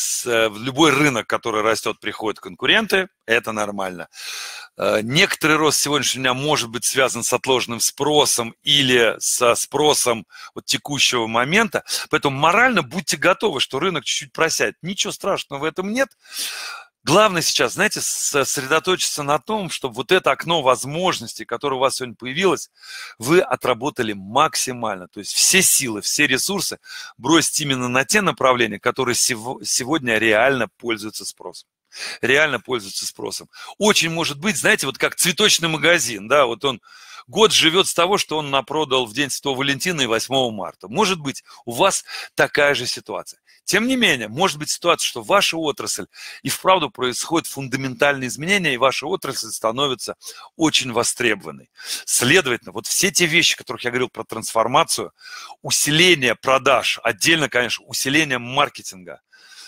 рынок, который растет, приходят конкуренты, это нормально. Некоторый рост сегодняшнего дня может быть связан с отложенным спросом или со спросом от текущего момента, поэтому морально будьте готовы, что рынок чуть-чуть просядет. Ничего страшного в этом нет. Главное сейчас, знаете, сосредоточиться на том, чтобы вот это окно возможностей, которое у вас сегодня появилось, вы отработали максимально. То есть все силы, все ресурсы бросить именно на те направления, которые сегодня реально пользуются спросом. Реально пользуются спросом. Очень может быть, знаете, вот как цветочный магазин, да, вот он год живет с того, что он напродал в день Святого Валентина и 8 марта. Может быть, у вас такая же ситуация. Тем не менее, может быть ситуация, что ваша отрасль и вправду происходят фундаментальные изменения, и ваша отрасль становится очень востребованной. Следовательно, вот все те вещи, о которых я говорил про трансформацию, усиление продаж, отдельно, конечно, усиление маркетинга,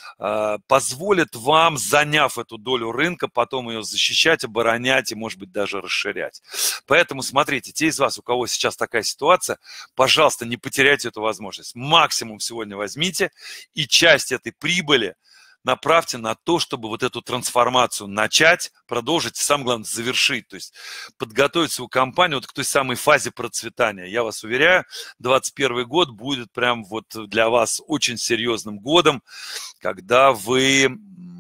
позволит вам, заняв эту долю рынка, потом ее защищать, оборонять и, может быть, даже расширять. Поэтому, смотрите, те из вас, у кого сейчас такая ситуация, пожалуйста, не потеряйте эту возможность. Максимум сегодня возьмите и часть этой прибыли направьте на то, чтобы вот эту трансформацию начать, продолжить и, самое главное, завершить. То есть подготовить свою компанию вот к той самой фазе процветания. Я вас уверяю, 2021 год будет прям вот для вас очень серьезным годом, когда вы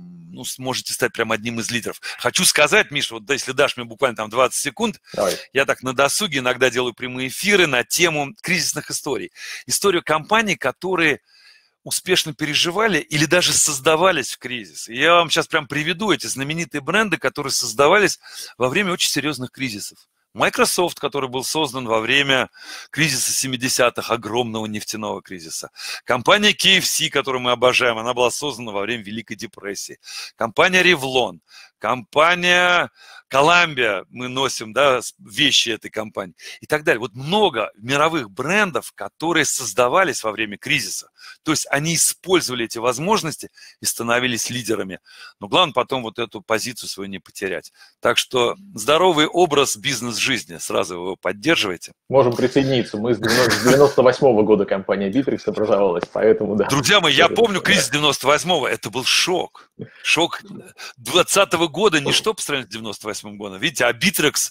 сможете стать прям одним из лидеров. Хочу сказать, Миша, вот если дашь мне буквально там 20 секунд, давай. Я так на досуге иногда делаю прямые эфиры на тему кризисных историй. Историю компаний, которые успешно переживали или даже создавались в кризис. И я вам сейчас прям приведу эти знаменитые бренды, которые создавались во время очень серьезных кризисов. Microsoft, который был создан во время кризиса 70-х, огромного нефтяного кризиса. Компания KFC, которую мы обожаем, она была создана во время Великой депрессии. Компания Revlon, компания Columbia, мы носим, да, вещи этой компании и так далее. Вот много мировых брендов, которые создавались во время кризиса. То есть они использовали эти возможности и становились лидерами. Но главное потом вот эту позицию свою не потерять. Так что здоровый образ бизнес-жизни, сразу его поддерживайте. Можем присоединиться. Мы с 98-го года компания Bittrex образовалась, поэтому да. Друзья мои, я помню кризис 98-го, это был шок. Шок 20-го года, ничто по сравнению с 98-м годом. Видите, а Bittrex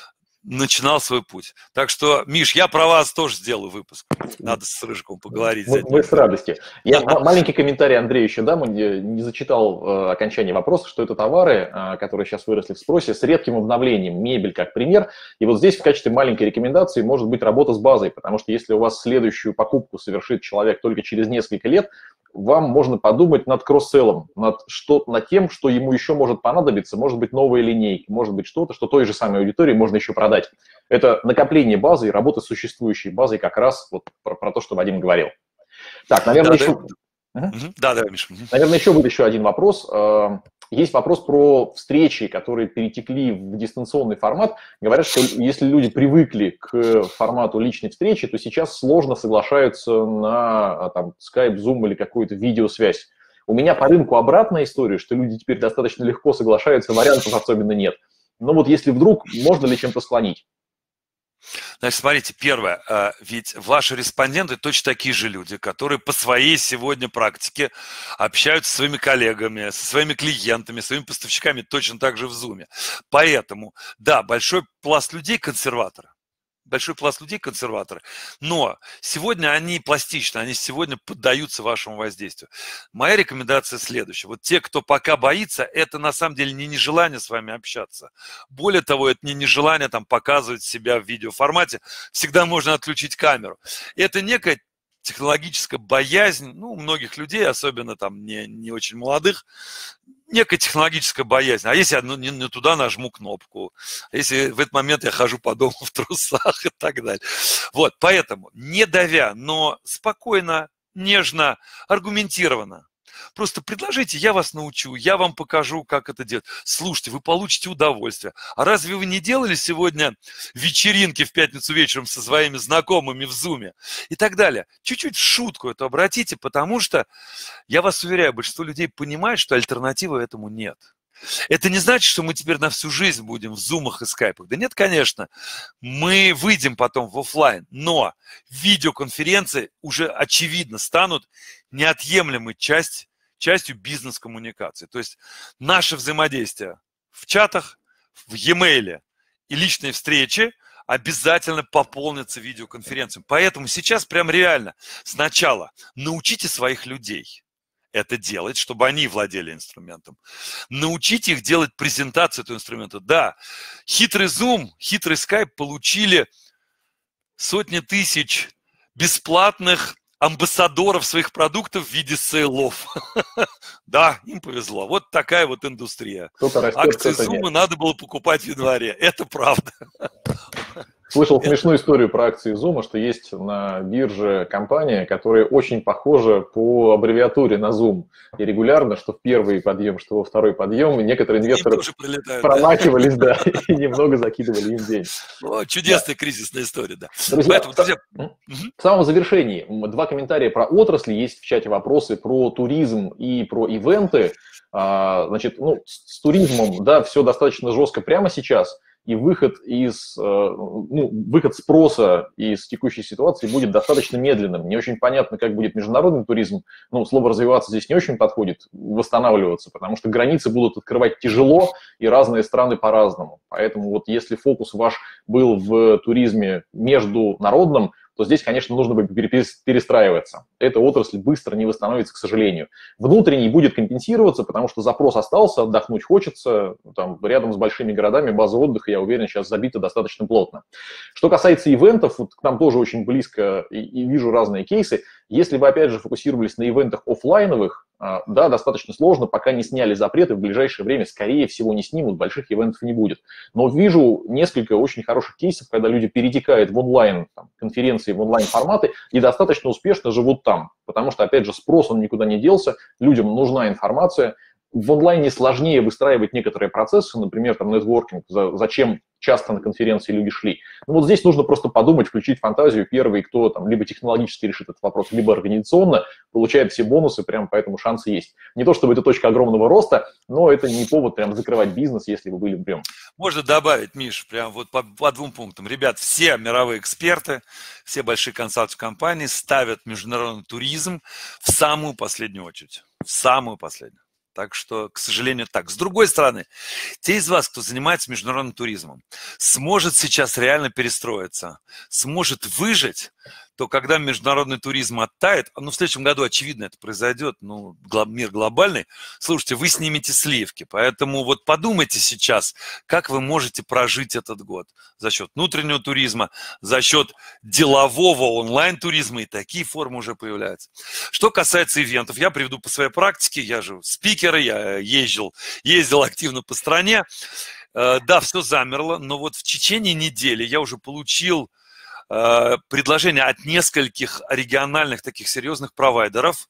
начинал свой путь. Так что, Миш, я про вас тоже сделаю выпуск. Надо с Рыжиком поговорить. Мы с радостью. Я маленький комментарий Андрею еще дам. Он не зачитал окончание вопроса, что это товары, которые сейчас выросли в спросе, с редким обновлением. Мебель, как пример. И вот здесь в качестве маленькой рекомендации может быть работа с базой, потому что если у вас следующую покупку совершит человек только через несколько лет, вам можно подумать над кросс-селлом, над тем, что ему еще может понадобиться, может быть, новые линейки, может быть, что-то, что той же самой аудитории можно еще продать. Это накопление базы и работа с существующей базой, как раз вот про то, что Вадим говорил. Так, наверное, еще... Да, Миша. Наверное, еще будет еще один вопрос. Есть вопрос про встречи, которые перетекли в дистанционный формат. Говорят, что если люди привыкли к формату личной встречи, то сейчас сложно соглашаются на там, Skype, Zoom или какую-то видеосвязь. У меня по рынку обратная история, что люди теперь достаточно легко соглашаются, вариантов особенно нет. Но вот если вдруг, можно ли чем-то склонить? Значит, смотрите, первое, ведь ваши респонденты точно такие же люди, которые по своей сегодня практике общаются со своими коллегами, со своими клиентами, своими поставщиками точно так же в Zoom. Поэтому, да, большой пласт людей консерваторы. Но сегодня они пластичны, они сегодня поддаются вашему воздействию. Моя рекомендация следующая. Вот те, кто пока боится, это на самом деле не нежелание с вами общаться. Более того, это не нежелание там показывать себя в видеоформате. Всегда можно отключить камеру. Это некая технологическая боязнь, ну, у многих людей, особенно там не очень молодых, некая технологическая боязнь. А если я не туда нажму кнопку? А если в этот момент я хожу по дому в трусах и так далее? Вот, поэтому не давя, но спокойно, нежно, аргументированно. Просто предложите, я вас научу, я вам покажу, как это делать. Слушайте, вы получите удовольствие. А разве вы не делали сегодня вечеринки в пятницу вечером со своими знакомыми в Zoom? И так далее. Чуть-чуть в шутку это обратите, потому что, я вас уверяю, большинство людей понимает, что альтернативы этому нет. Это не значит, что мы теперь на всю жизнь будем в зумах и скайпах. Да нет, конечно, мы выйдем потом в офлайн, но видеоконференции уже очевидно станут неотъемлемой частью бизнес-коммуникации. То есть наше взаимодействие в чатах, в e-mail и личные встречи обязательно пополнятся видеоконференциями. Поэтому сейчас прям реально сначала научите своих людей это делать, чтобы они владели инструментом. Научите их делать презентацию этого инструмента. Да, хитрый Zoom, хитрый Skype получили сотни тысяч бесплатных амбассадоров своих продуктов в виде сейлов. Да, им повезло. Вот такая вот индустрия. Акции Zoom надо было покупать в январе. Это правда. Слышал смешную историю про акции Zoom, что есть на бирже компания, которая очень похожа по аббревиатуре на Zoom. И регулярно, что в первый подъем, что во второй подъем, некоторые инвесторы промахивались, да, и немного закидывали им деньги. О, чудесная кризисная история, да. Друзья, в самом завершении два комментария про отрасли. Есть в чате вопросы про туризм и про ивенты. Значит, ну, с туризмом, да, все достаточно жестко прямо сейчас. И выход спроса из текущей ситуации будет достаточно медленным. Не очень понятно, как будет международный туризм. Ну, слово «развиваться» здесь не очень подходит, восстанавливаться, потому что границы будут открывать тяжело, и разные страны по-разному. Поэтому вот если фокус ваш был в туризме международном, то здесь, конечно, нужно будет перестраиваться. Эта отрасль быстро не восстановится, к сожалению. Внутренний будет компенсироваться, потому что запрос остался, отдохнуть хочется. Там, рядом с большими городами база отдыха, я уверен, сейчас забита достаточно плотно. Что касается ивентов, вот к нам тоже очень близко и вижу разные кейсы. Если вы, опять же, фокусировались на ивентах офлайновых, да, достаточно сложно, пока не сняли запреты, в ближайшее время, скорее всего, не снимут, больших ивентов не будет. Но вижу несколько очень хороших кейсов, когда люди перетекают в онлайн конференции, в онлайн-форматы и достаточно успешно живут там. Потому что, опять же, спрос, он никуда не делся, людям нужна информация. В онлайне сложнее выстраивать некоторые процессы, например, там, нетворкинг, зачем часто на конференции люди шли. Ну, вот здесь нужно просто подумать, включить фантазию. Первый, кто там либо технологически решит этот вопрос, либо организационно, получает все бонусы, прям поэтому шансы есть. Не то чтобы это точка огромного роста, но это не повод прям закрывать бизнес, если вы были прям. Можно добавить, Миш, прям вот по двум пунктам. Ребят, все мировые эксперты, все большие консалтинг-компании ставят международный туризм в самую последнюю очередь. В самую последнюю. Так что, к сожалению, так. С другой стороны, те из вас, кто занимается международным туризмом, сможет сейчас реально перестроиться, сможет выжить, то когда международный туризм оттает, ну, в следующем году, очевидно, это произойдет, ну, мир глобальный, слушайте, вы снимете сливки, поэтому вот подумайте сейчас, как вы можете прожить этот год за счет внутреннего туризма, за счет делового онлайн-туризма, и такие формы уже появляются. Что касается ивентов, я приведу по своей практике, я же спикер, я ездил активно по стране. Да, все замерло, но вот в течение недели я уже получил предложение от нескольких региональных таких серьезных провайдеров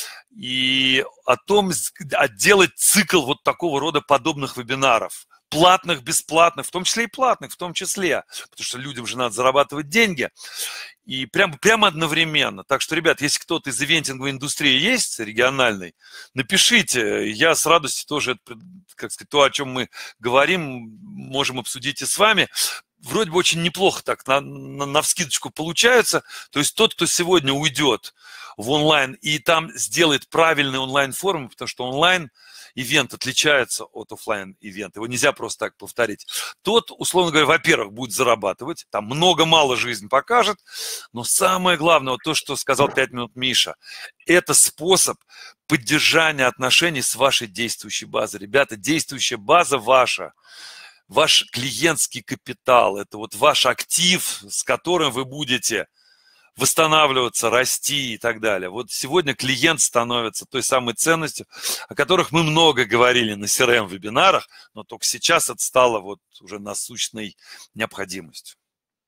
и о том, отделать цикл вот такого рода подобных вебинаров. Платных, бесплатных, в том числе и платных, в том числе, потому что людям же надо зарабатывать деньги. И прямо одновременно. Так что, ребят, если кто-то из ивентинговой индустрии есть, региональной, напишите. Я с радостью тоже, как сказать, то, о чем мы говорим, можем обсудить и с вами. Вроде бы очень неплохо так, навскидочку получается. То есть тот, кто сегодня уйдет в онлайн и там сделает правильный онлайн-форму, потому что онлайн-ивент отличается от офлайн-ивента, его нельзя просто так повторить. Тот, условно говоря, во-первых, будет зарабатывать, там много-мало жизнь покажет, но самое главное, вот то, что сказал 5 минут Миша, это способ поддержания отношений с вашей действующей базой. Ребята, действующая база ваша. Ваш клиентский капитал, это вот ваш актив, с которым вы будете восстанавливаться, расти и так далее. Вот сегодня клиент становится той самой ценностью, о которых мы много говорили на CRM-вебинарах, но только сейчас это стало вот уже насущной необходимостью.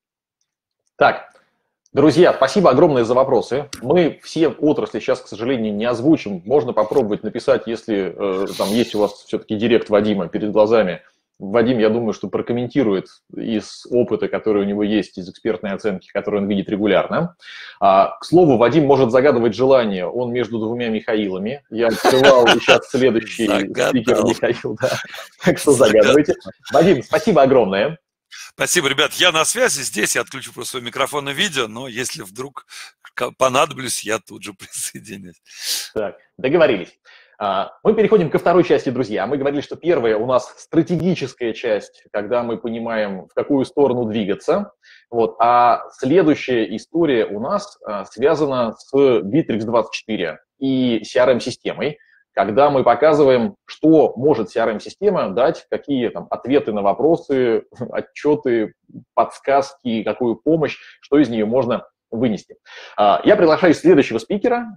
Так, друзья, спасибо огромное за вопросы. Мы все отрасли сейчас, к сожалению, не озвучим. Можно попробовать написать, если там есть у вас все-таки директ Вадима перед глазами. Вадим, я думаю, что прокомментирует из опыта, который у него есть, из экспертной оценки, которую он видит регулярно. К слову, Вадим может загадывать желание. Он между двумя Михаилами. Я открывал, и сейчас следующий спикер Михаил. Да. Так что загадывайте. Вадим, спасибо огромное. Спасибо, ребят. Я на связи здесь. Я отключу просто свой микрофон и видео, но если вдруг понадоблюсь, я тут же присоединюсь. Так, договорились. Мы переходим ко второй части, друзья. Мы говорили, что первая у нас стратегическая часть, когда мы понимаем, в какую сторону двигаться. Вот. А следующая история у нас связана с Bittrex24 и CRM-системой, когда мы показываем, что может CRM-система дать, какие там ответы на вопросы, отчеты, подсказки, какую помощь, что из нее можно вынести. Я приглашаю следующего спикера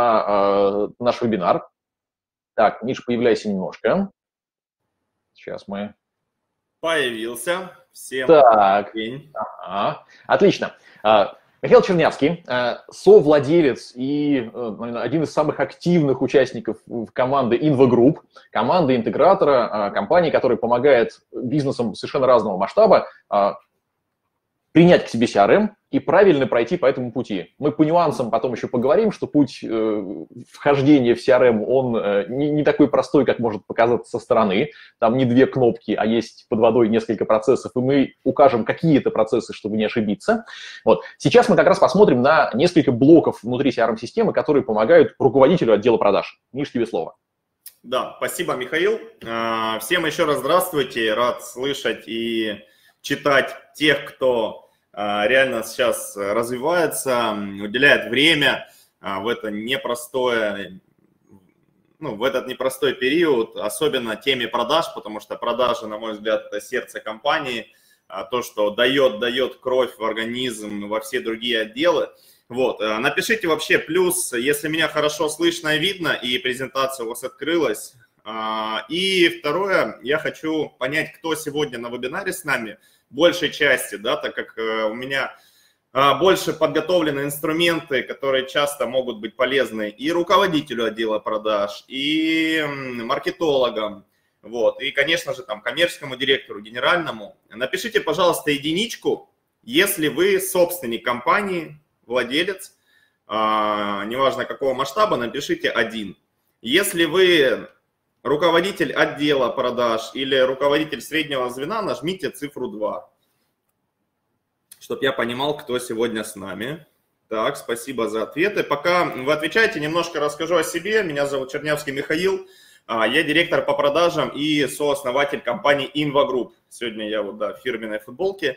на наш вебинар. Так, Миш, появляйся немножко. Сейчас мы... Появился. Всем день. Ага. Отлично. Михаил Чернявский, совладелец и один из самых активных участников команды InvaGroup, команды интегратора, компании, которая помогает бизнесам совершенно разного масштаба принять к себе CRM и правильно пройти по этому пути. Мы по нюансам потом еще поговорим, что путь вхождения в CRM, он не такой простой, как может показаться со стороны. Там не 2 кнопки, а есть под водой несколько процессов, и мы укажем, какие это процессы, чтобы не ошибиться. Вот. Сейчас мы как раз посмотрим на несколько блоков внутри CRM-системы, которые помогают руководителю отдела продаж. Миш, тебе слово. Да, спасибо, Михаил. Всем еще раз здравствуйте. Рад слышать и читать тех, кто реально сейчас развивается, уделяет время в это непростое, в этот непростой период, особенно теме продаж, потому что продажи, на мой взгляд, это сердце компании, то, что дает кровь в организм, во все другие отделы. Вот. Напишите вообще плюс, если меня хорошо слышно и видно, и презентация у вас открылась. И второе, я хочу понять, кто сегодня на вебинаре с нами, большей части, да, так как у меня больше подготовлены инструменты, которые часто могут быть полезны и руководителю отдела продаж, и маркетологам, вот, и, конечно же, там, коммерческому директору, генеральному. Напишите, пожалуйста, единичку, если вы собственник компании, владелец, неважно какого масштаба, напишите 1. Если вы руководитель отдела продаж или руководитель среднего звена, нажмите цифру 2, чтобы я понимал, кто сегодня с нами. Так, спасибо за ответы. Пока вы отвечаете, немножко расскажу о себе. Меня зовут Чернявский Михаил. Я директор по продажам и сооснователь компании InvaGroup. Сегодня я вот, в фирменной футболке.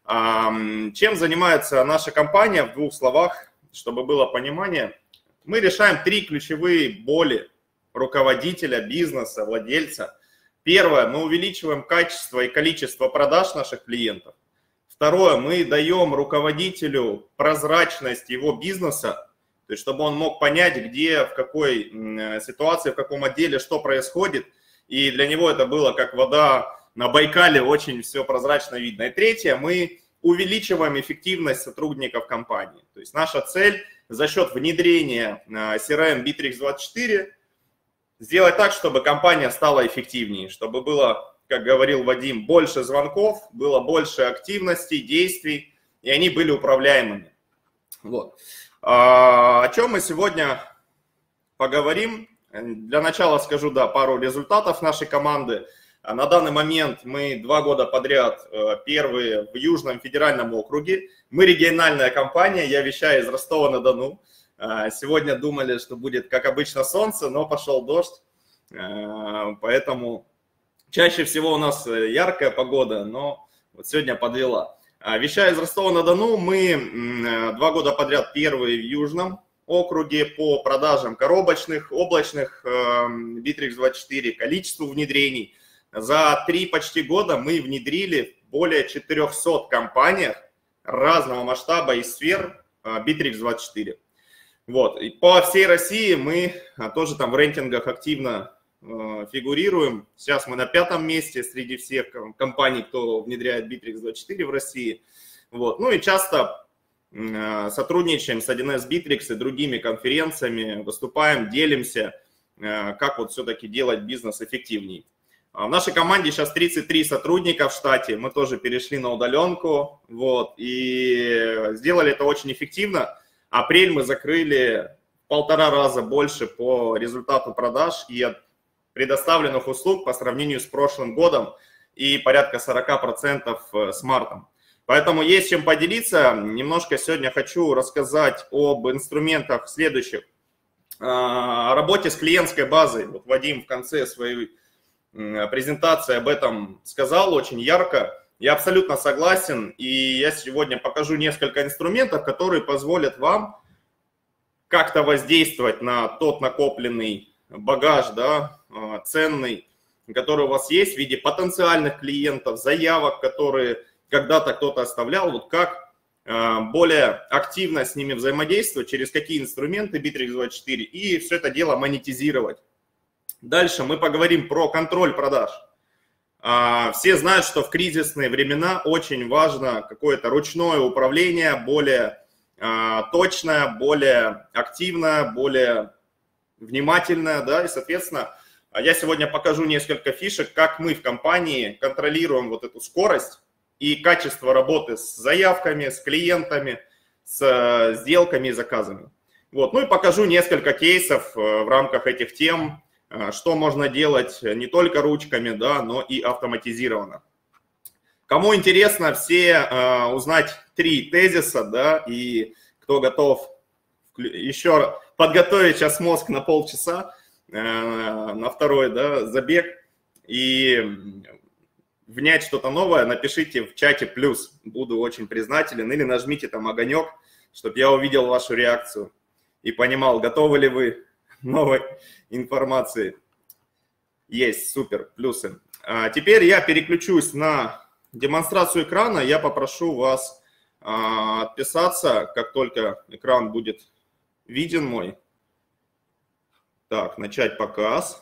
Чем занимается наша компания? В 2 словах, чтобы было понимание. Мы решаем 3 ключевые боли руководителя, бизнеса, владельца. Первое, мы увеличиваем качество и количество продаж наших клиентов. Второе, мы даем руководителю прозрачность его бизнеса, то есть чтобы он мог понять, где, в какой ситуации, в каком отделе, что происходит. И для него это было как вода на Байкале очень все прозрачно видно. И третье, мы увеличиваем эффективность сотрудников компании. То есть наша цель за счет внедрения CRM Bittrex24 сделать так, чтобы компания стала эффективнее, чтобы было, как говорил Вадим, больше звонков, было больше активностей, действий, и они были управляемыми. Вот. О чем мы сегодня поговорим? Для начала скажу, да, пару результатов нашей команды. На данный момент мы 2 года подряд первые в Южном федеральном округе. Мы региональная компания, я вещаю из Ростова-на-Дону. Сегодня думали, что будет, как обычно, солнце, но пошел дождь. Поэтому чаще всего у нас яркая погода, но вот сегодня подвела. Вещая из Ростова-на-Дону, мы 2 года подряд первые в Южном округе по продажам коробочных, облачных Bittrex24, количеству внедрений. За 3 почти года мы внедрили в более 400 компаниях разного масштаба и сфер Bittrex24. Вот. И по всей России мы тоже там в рейтингах активно фигурируем. Сейчас мы на 5-м месте среди всех компаний, кто внедряет Bittrex24 в России. Вот. Ну и часто сотрудничаем с 1С Bittrex и другими конференциями, выступаем, делимся, как вот все-таки делать бизнес эффективнее. В нашей команде сейчас 33 сотрудника в штате, мы тоже перешли на удаленку, вот, и сделали это очень эффективно. Апрель мы закрыли в 1,5 раза больше по результату продаж и от предоставленных услуг по сравнению с прошлым годом и порядка 40% с мартом. Поэтому есть чем поделиться. Немножко сегодня хочу рассказать об инструментах следующих. О работе с клиентской базой. Вот Вадим в конце своей презентации об этом сказал очень ярко. Я абсолютно согласен, и я сегодня покажу несколько инструментов, которые позволят вам как-то воздействовать на тот накопленный багаж, да, ценный, который у вас есть в виде потенциальных клиентов, заявок, которые когда-то кто-то оставлял, вот как более активно с ними взаимодействовать, через какие инструменты Bittrex24, и все это дело монетизировать. Дальше мы поговорим про контроль продаж. Все знают, что в кризисные времена очень важно какое-то ручное управление, более точное, более активное, более внимательное, да, и, соответственно, я сегодня покажу несколько фишек, как мы в компании контролируем вот эту скорость и качество работы с заявками, с клиентами, с сделками и заказами. Вот. Ну и покажу несколько кейсов в рамках этих тем, что можно делать не только ручками, да, но и автоматизированно. Кому интересно все узнать 3 тезиса, да, и кто готов еще подготовить сейчас мозг на полчаса, на второй, да, забег и внять что-то новое, напишите в чате плюс, буду очень признателен, или нажмите там огонек, чтобы я увидел вашу реакцию и понимал, готовы ли вы новой информации. Есть, супер, плюсы. Теперь я переключусь на демонстрацию экрана, я попрошу вас отписаться, как только экран будет виден мой. Так, начать показ.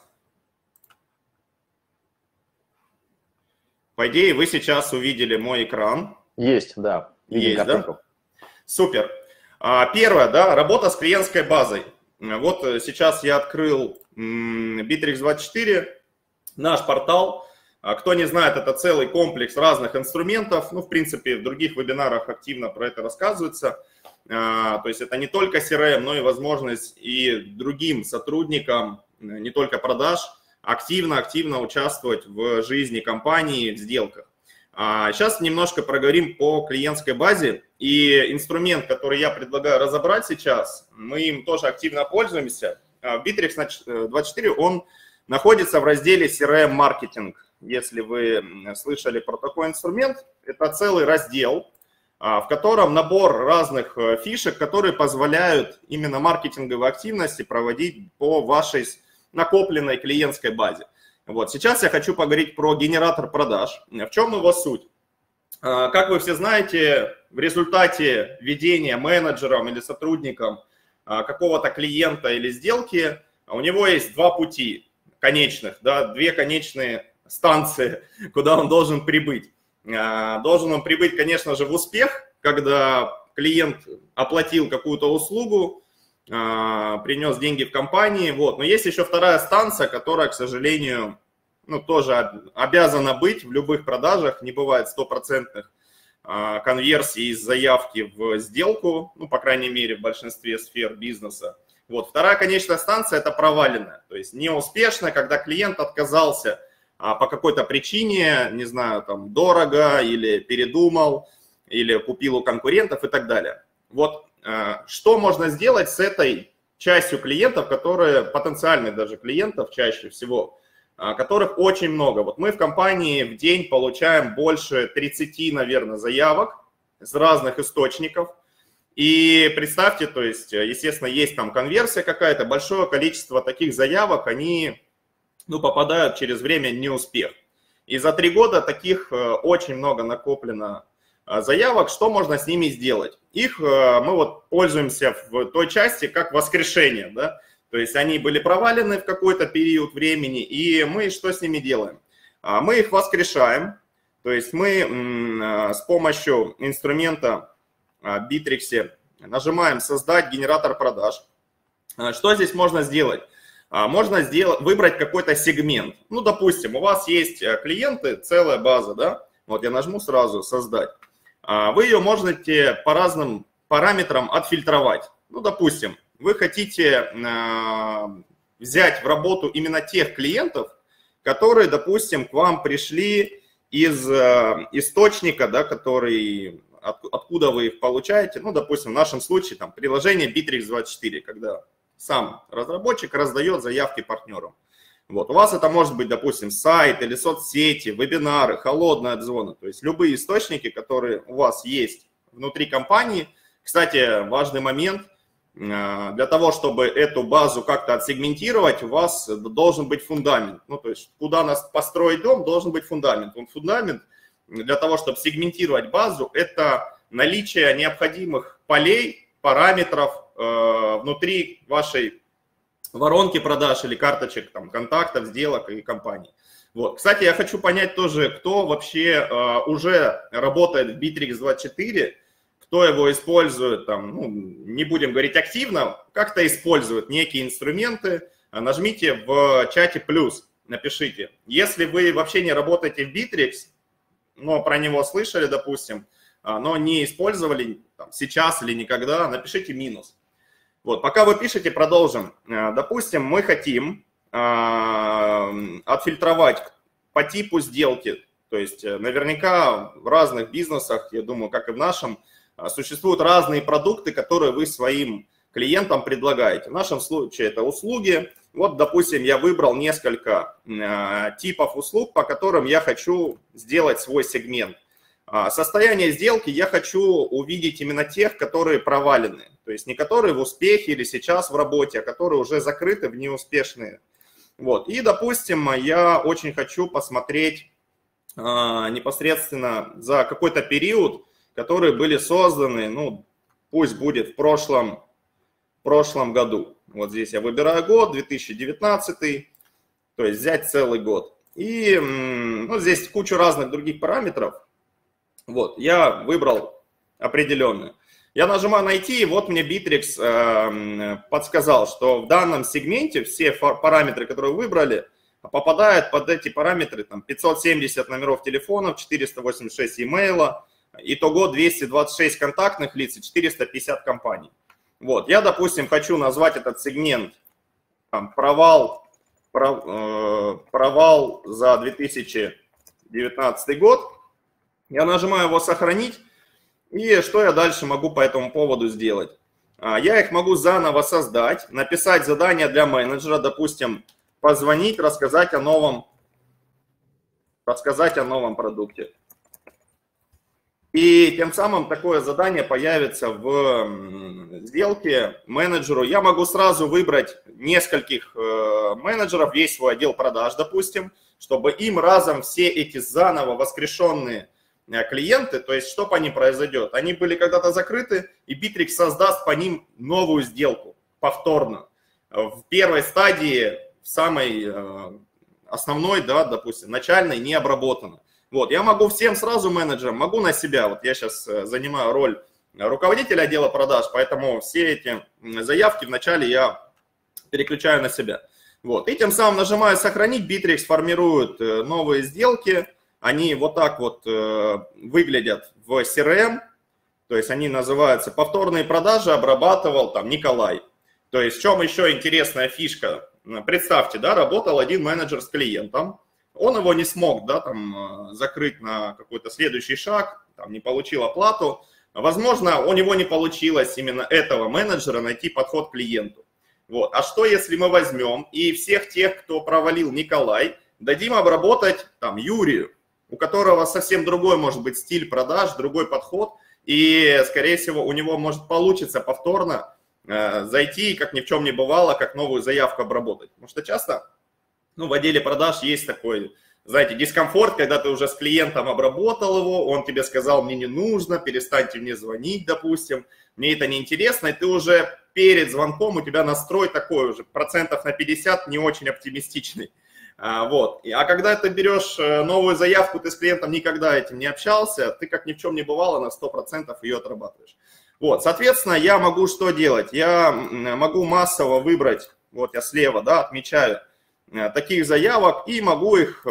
По идее, вы сейчас увидели мой экран. Есть, да. Есть, да? Супер. Первое, да, работа с клиентской базой. Вот сейчас я открыл Bittrex24, наш портал. Кто не знает, это целый комплекс разных инструментов. Ну, в принципе, в других вебинарах активно про это рассказывается. То есть это не только CRM, но и возможность и другим сотрудникам, не только продаж, активно участвовать в жизни компании, в сделках. Сейчас немножко проговорим по клиентской базе. И инструмент, который я предлагаю разобрать сейчас, мы им тоже активно пользуемся. Bittrex24, он находится в разделе CRM-маркетинг. Если вы слышали про такой инструмент, это целый раздел, в котором набор разных фишек, которые позволяют именно маркетинговые активности проводить по вашей накопленной клиентской базе. Вот. Сейчас я хочу поговорить про генератор продаж. В чем его суть? Как вы все знаете, в результате ведения менеджером или сотрудником какого-то клиента или сделки у него есть 2 пути конечных, да, 2 конечные станции, куда он должен прибыть. Должен он прибыть, конечно же, в успех, когда клиент оплатил какую-то услугу, принес деньги в компании. Вот. Но есть еще вторая станция, которая, к сожалению, ну, тоже обязана быть в любых продажах. Не бывает стопроцентных конверсий из заявки в сделку, ну, по крайней мере, в большинстве сфер бизнеса. Вот. Вторая конечная станция – это проваленная, то есть неуспешная, когда клиент отказался по какой-то причине, не знаю, там, дорого или передумал, или купил у конкурентов и так далее. Вот что можно сделать с этой частью клиентов, которые, потенциальных даже клиентов чаще всего, которых очень много. Вот мы в компании в день получаем больше 30, наверное, заявок с разных источников. И представьте, то есть, естественно, есть там конверсия какая-то, большое количество таких заявок, они, ну, попадают через время в неуспех. И за 3 года таких очень много накоплено заявок. Что можно с ними сделать? Их мы вот пользуемся в той части как воскрешение, да? То есть они были провалены в какой-то период времени, и мы что с ними делаем? Мы их воскрешаем, то есть мы с помощью инструмента Bittrex нажимаем «Создать генератор продаж». Что здесь можно сделать? Можно выбрать какой-то сегмент. Ну, допустим, у вас есть клиенты, целая база, да? Вот я нажму сразу «Создать». Вы ее можете по разным параметрам отфильтровать. Ну, допустим, вы хотите взять в работу именно тех клиентов, которые, допустим, к вам пришли из источника, да, откуда вы их получаете. Ну, допустим, в нашем случае там приложение Bittrex24, когда сам разработчик раздает заявки партнерам. Вот. У вас это может быть, допустим, сайт или соцсети, вебинары, холодная зона, то есть любые источники, которые у вас есть внутри компании. Кстати, важный момент, для того, чтобы эту базу как-то отсегментировать, у вас должен быть фундамент. Ну, то есть куда нас построить дом, должен быть фундамент. Фундамент для того, чтобы сегментировать базу, это наличие необходимых полей, параметров внутри вашей воронки продаж или карточек, там, контактов, сделок и компаний. Вот. Кстати, я хочу понять тоже, кто вообще уже работает в Bittrex24, кто его использует, там, ну, не будем говорить активно, как-то использует некие инструменты. Нажмите в чате плюс, напишите. Если вы вообще не работаете в Bittrex, но про него слышали, допустим, но не использовали там, сейчас или никогда, напишите минус. Вот, пока вы пишете, продолжим. Допустим, мы хотим отфильтровать по типу сделки. То есть наверняка в разных бизнесах, я думаю, как и в нашем, существуют разные продукты, которые вы своим клиентам предлагаете. В нашем случае это услуги. Вот, допустим, я выбрал несколько типов услуг, по которым я хочу сделать свой сегмент. Состояние сделки я хочу увидеть именно тех, которые провалены. То есть не которые в успехе или сейчас в работе, а которые уже закрыты в неуспешные. Вот. И, допустим, я очень хочу посмотреть непосредственно за какой-то период, которые были созданы, ну, пусть будет в прошлом году. Вот здесь я выбираю год, 2019, то есть взять целый год. И ну, здесь куча разных других параметров. Вот, я выбрал определенные. Я нажимаю «Найти», и вот мне Bittrex подсказал, что в данном сегменте все параметры, которые вы выбрали, попадают под эти параметры. Там 570 номеров телефонов, 486 имейла, итого 226 контактных лиц и 450 компаний. Вот, я, допустим, хочу назвать этот сегмент там, провал за 2019 год. Я нажимаю его «Сохранить». И что я дальше могу по этому поводу сделать? Я их могу заново создать, написать задание для менеджера, допустим, позвонить, рассказать о новом продукте. И тем самым такое задание появится в сделке менеджеру. Я могу сразу выбрать нескольких менеджеров, весь свой отдел продаж, допустим, чтобы им разом все эти заново воскрешенные клиенты, то есть что по ним произойдет? Они были когда-то закрыты, и Bittrex создаст по ним новую сделку, повторно. В первой стадии, в самой основной, да, допустим, начальной не обработано. Вот, я могу всем сразу менеджерам, могу на себя, вот я сейчас занимаю роль руководителя отдела продаж, поэтому все эти заявки вначале я переключаю на себя. Вот, и тем самым нажимаю «Сохранить», Bittrex формирует новые сделки, они вот так вот выглядят в CRM, то есть они называются «Повторные продажи обрабатывал там Николай». То есть в чем еще интересная фишка? Представьте, да, работал один менеджер с клиентом, он его не смог, да, там, закрыть на какой-то следующий шаг, там, не получил оплату. Возможно, у него не получилось именно этого менеджера найти подход к клиенту. Вот. А что, если мы возьмем и всех тех, кто провалил Николай, дадим обработать там Юрию, у которого совсем другой может быть стиль продаж, другой подход, и, скорее всего, у него может получиться повторно зайти, как ни в чем не бывало, как новую заявку обработать. Потому что часто в отделе продаж есть такой, знаете, дискомфорт, когда ты уже с клиентом обработал его, он тебе сказал, мне не нужно, перестаньте мне звонить, допустим, мне это не интересно, и ты уже перед звонком, у тебя настрой такой уже, процентов на 50 не очень оптимистичный. Вот. А когда ты берешь новую заявку, ты с клиентом никогда этим не общался, ты как ни в чем не бывало, на 100% ее отрабатываешь. Вот, соответственно, я могу что делать? Я могу массово выбрать, вот я слева, да, отмечаю, таких заявок и могу их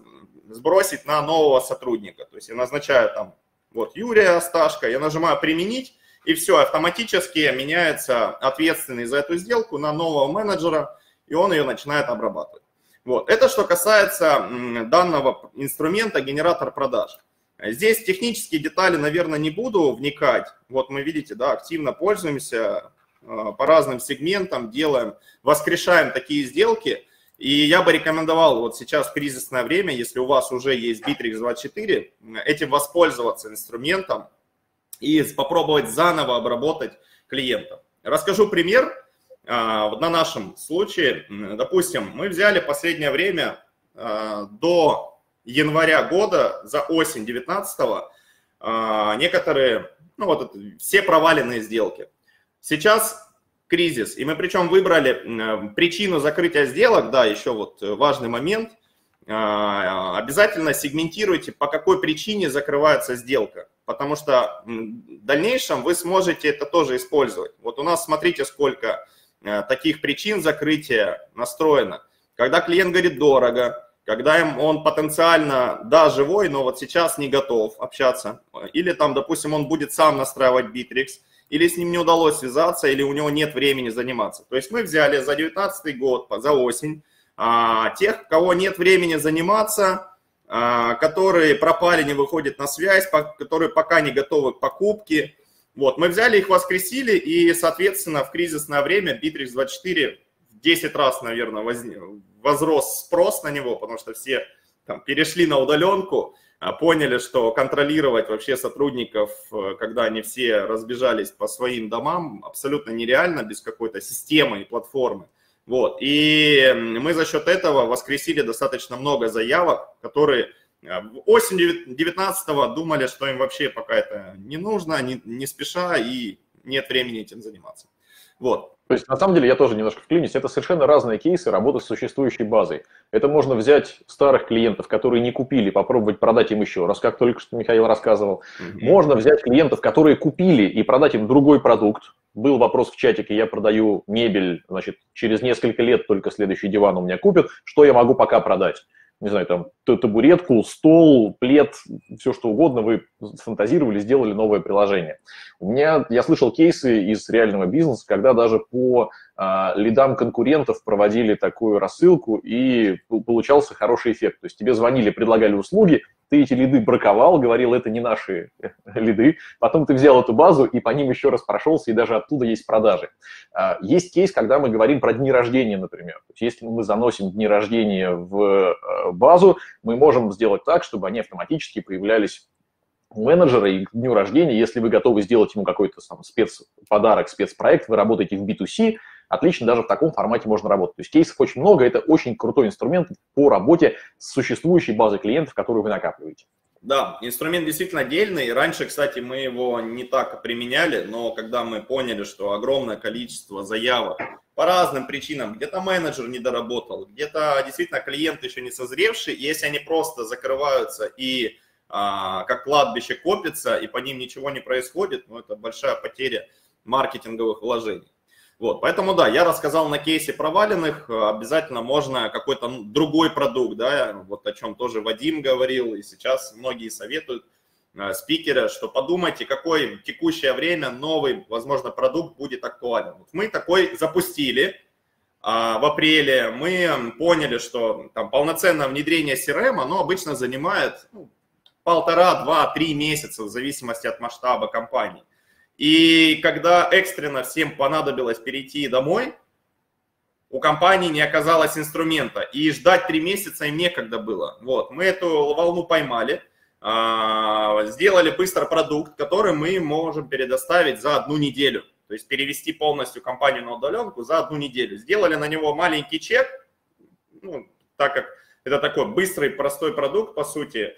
сбросить на нового сотрудника. То есть я назначаю там, вот Юрия Осташко, я нажимаю «Применить», и все, автоматически меняется ответственный за эту сделку на нового менеджера, и он ее начинает обрабатывать. Вот. Это что касается данного инструмента генератор продаж. Здесь технические детали, наверное, не буду вникать. Вот мы, видите, да, активно пользуемся по разным сегментам, делаем, воскрешаем такие сделки. И я бы рекомендовал вот сейчас в кризисное время, если у вас уже есть Bittrex 24, этим воспользоваться инструментом и попробовать заново обработать клиента. Расскажу пример. На нашем случае, допустим, мы взяли последнее время до января года, за осень 19-го, некоторые, все проваленные сделки. Сейчас кризис, и мы причем выбрали причину закрытия сделок, да, еще вот важный момент, обязательно сегментируйте, по какой причине закрывается сделка, потому что в дальнейшем вы сможете это тоже использовать. Вот у нас, смотрите, сколько таких причин закрытия настроено. Когда клиент говорит дорого, когда он потенциально, да, живой, но вот сейчас не готов общаться, или там, допустим, он будет сам настраивать Bittrex, или с ним не удалось связаться, или у него нет времени заниматься. То есть мы взяли за 2019 год, за осень, тех, у кого нет времени заниматься, которые пропали, не выходят на связь, которые пока не готовы к покупке. Вот, мы взяли их, воскресили, и, соответственно, в кризисное время Bittrex 24 в 10 раз, наверное, возрос спрос на него, потому что все там перешли на удаленку, поняли, что контролировать вообще сотрудников, когда они все разбежались по своим домам, абсолютно нереально, без какой-то системы и платформы. Вот, и мы за счет этого воскресили достаточно много заявок, которые осенью 19-го думали, что им вообще пока это не нужно, не спеша, и нет времени этим заниматься. Вот. То есть, на самом деле, я тоже немножко вклинюсь, это совершенно разные кейсы работы с существующей базой. Это можно взять старых клиентов, которые не купили, попробовать продать им еще раз, как только что Михаил рассказывал. Можно взять клиентов, которые купили, и продать им другой продукт. Был вопрос в чатике, я продаю мебель, значит, через несколько лет только следующий диван у меня купят, что я могу пока продать? Не знаю, там, табуретку, стол, плед, все что угодно, вы сфантазировали, сделали новое приложение. Я слышал кейсы из реального бизнеса, когда даже по лидам конкурентов проводили такую рассылку, и получался хороший эффект. То есть тебе звонили, предлагали услуги, ты эти лиды браковал, говорил, это не наши лиды, потом ты взял эту базу и по ним еще раз прошелся, и даже оттуда есть продажи. Есть кейс, когда мы говорим про дни рождения, например. То есть если мы заносим дни рождения в базу, мы можем сделать так, чтобы они автоматически появлялись у менеджера, и к дню рождения, если вы готовы сделать ему какой-то спецподарок, спецпроект, вы работаете в B2C, отлично, даже в таком формате можно работать. То есть кейсов очень много, это очень крутой инструмент по работе с существующей базой клиентов, которую вы накапливаете. Да, инструмент действительно отдельный. Раньше, кстати, мы его не так применяли, но когда мы поняли, что огромное количество заявок по разным причинам. Где-то менеджер не доработал, где-то действительно клиент еще не созревший. Если они просто закрываются и как кладбище копится, и по ним ничего не происходит, ну, это большая потеря маркетинговых вложений. Вот, поэтому, да, я рассказал на кейсе проваленных, обязательно можно какой-то другой продукт, да, вот о чем тоже Вадим говорил, и сейчас многие советуют спикеры, что подумайте, какой в текущее время новый, возможно, продукт будет актуален. Вот мы такой запустили в апреле, мы поняли, что там полноценное внедрение CRM, оно обычно занимает 1,5, 2, 3 месяца, в зависимости от масштаба компании. И когда экстренно всем понадобилось перейти домой, у компании не оказалось инструмента, и ждать 3 месяца им некогда было. Вот, мы эту волну поймали, сделали быстро продукт, который мы можем предоставить за 1 неделю. То есть перевести полностью компанию на удаленку за 1 неделю. Сделали на него маленький чек, ну, так как это такой быстрый, простой продукт, по сути.